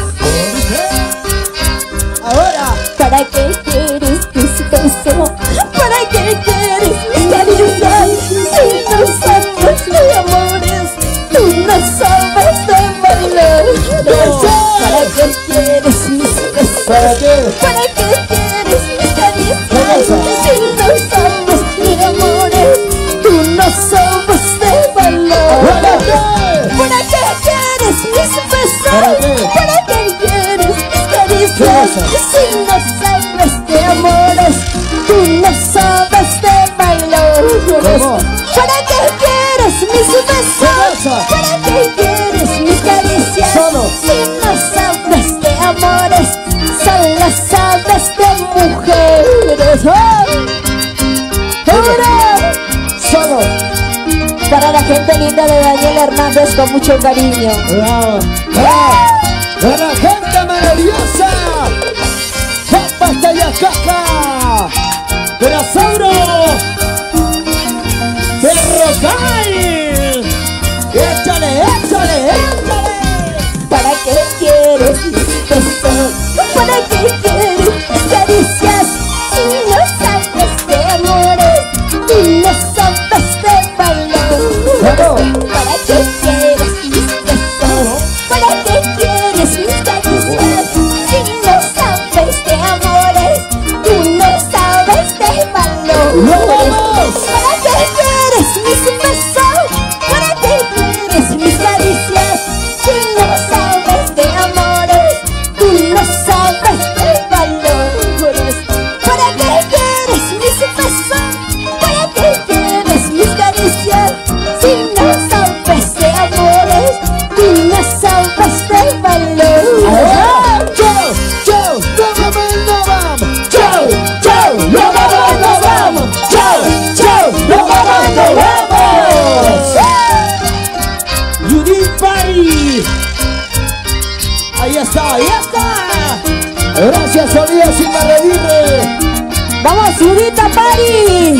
Ahora. ¿Para qué quieres mis besos? ¿Para qué quieres mis caricias? Si no sabes de amores, tú no sabes de valor. ¿Para qué quieres mis besos? ¿Para qué? ¿Para qué quieres mis caricias? Si no sabes de amores, tú no sabes de valor. ¿Para qué? ¿Para qué quieres mis besos? ¿Para qué? ¿Para qué quieres mis caricias? Si no sabes de amores, tú no sabes de valores. ¿Cómo? ¿Para qué quieres mis besos? pasa? ¿Para qué quieres mis caricias? Solo. Si no sabes de amores, solo sabes de mujeres. ¡Ay! ¡Ahora! Solo. Para la gente linda de Daniel Hernández, con mucho cariño. Bravo. Bravo. Para la gente maravillosa. Papas Tayacaca. Perasauro. Ferrocarril. Échale, échale, échale. ¿Para qué quieres mis besos? ¿Para qué quieres mis caricias? Si no sabes de amores, tú no sabes de valor. Bravo. ¿Para qué quieres mis besos? ¿Para qué quieres mis caricias? Si no sabes de amores, tú no sabes de valor. ¡No vamos! ¿Para qué quieres mis besos? ¿Para qué quieres mis caricias? Si no sabes de amores, tú no sabes de valores. ¿Para qué quieres mis besos? ¿Para qué quieres mis caricias? Si no sabes de amores, tú no sabes de valores. Ahora. Chau, chau, no vamos, no vamos. Chau, chau, no vamos, no vamos. Chau, chau, no vamos, no vamos. Judith Party. Ahí está, ahí está. Gracias, Solía Silva. ¡Vamos, Judita Pari!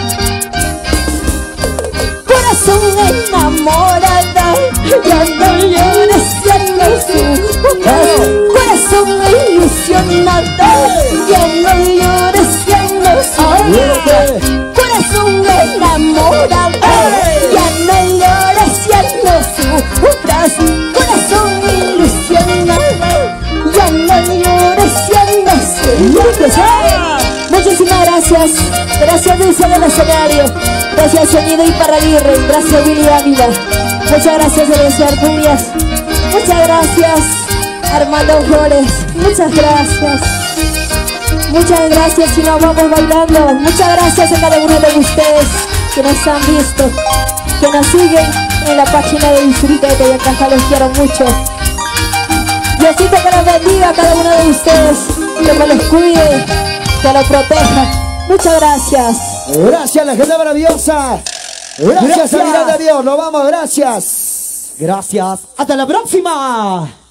Corazón enamorada, ya no llores, ya no sufras. Corazón ilusionada, ya no llores, ya no sufras. Corazón enamorada, ya no llores, ya no sufras. Corazón ilusionada, ya no llores, ya no sufras. Muchísimas gracias. Gracias, Dulce del escenario. Gracias, Sonido Iparraguirre. Gracias, Willy Ávila. Muchas gracias, Eliezer Cumias. Muchas gracias, Armando Flores. Muchas gracias. Muchas gracias y nos vamos bailando. Muchas gracias a cada uno de ustedes que nos han visto, que nos siguen en la página de Dulzurita de Tayacaca. Los quiero mucho. Diosito que los bendiga a cada uno de ustedes, que me los cuide, que los proteja. Muchas gracias. Gracias, la gente maravillosa. Gracias, Gracias. a Dios. Nos vamos, gracias. Gracias. Hasta la próxima.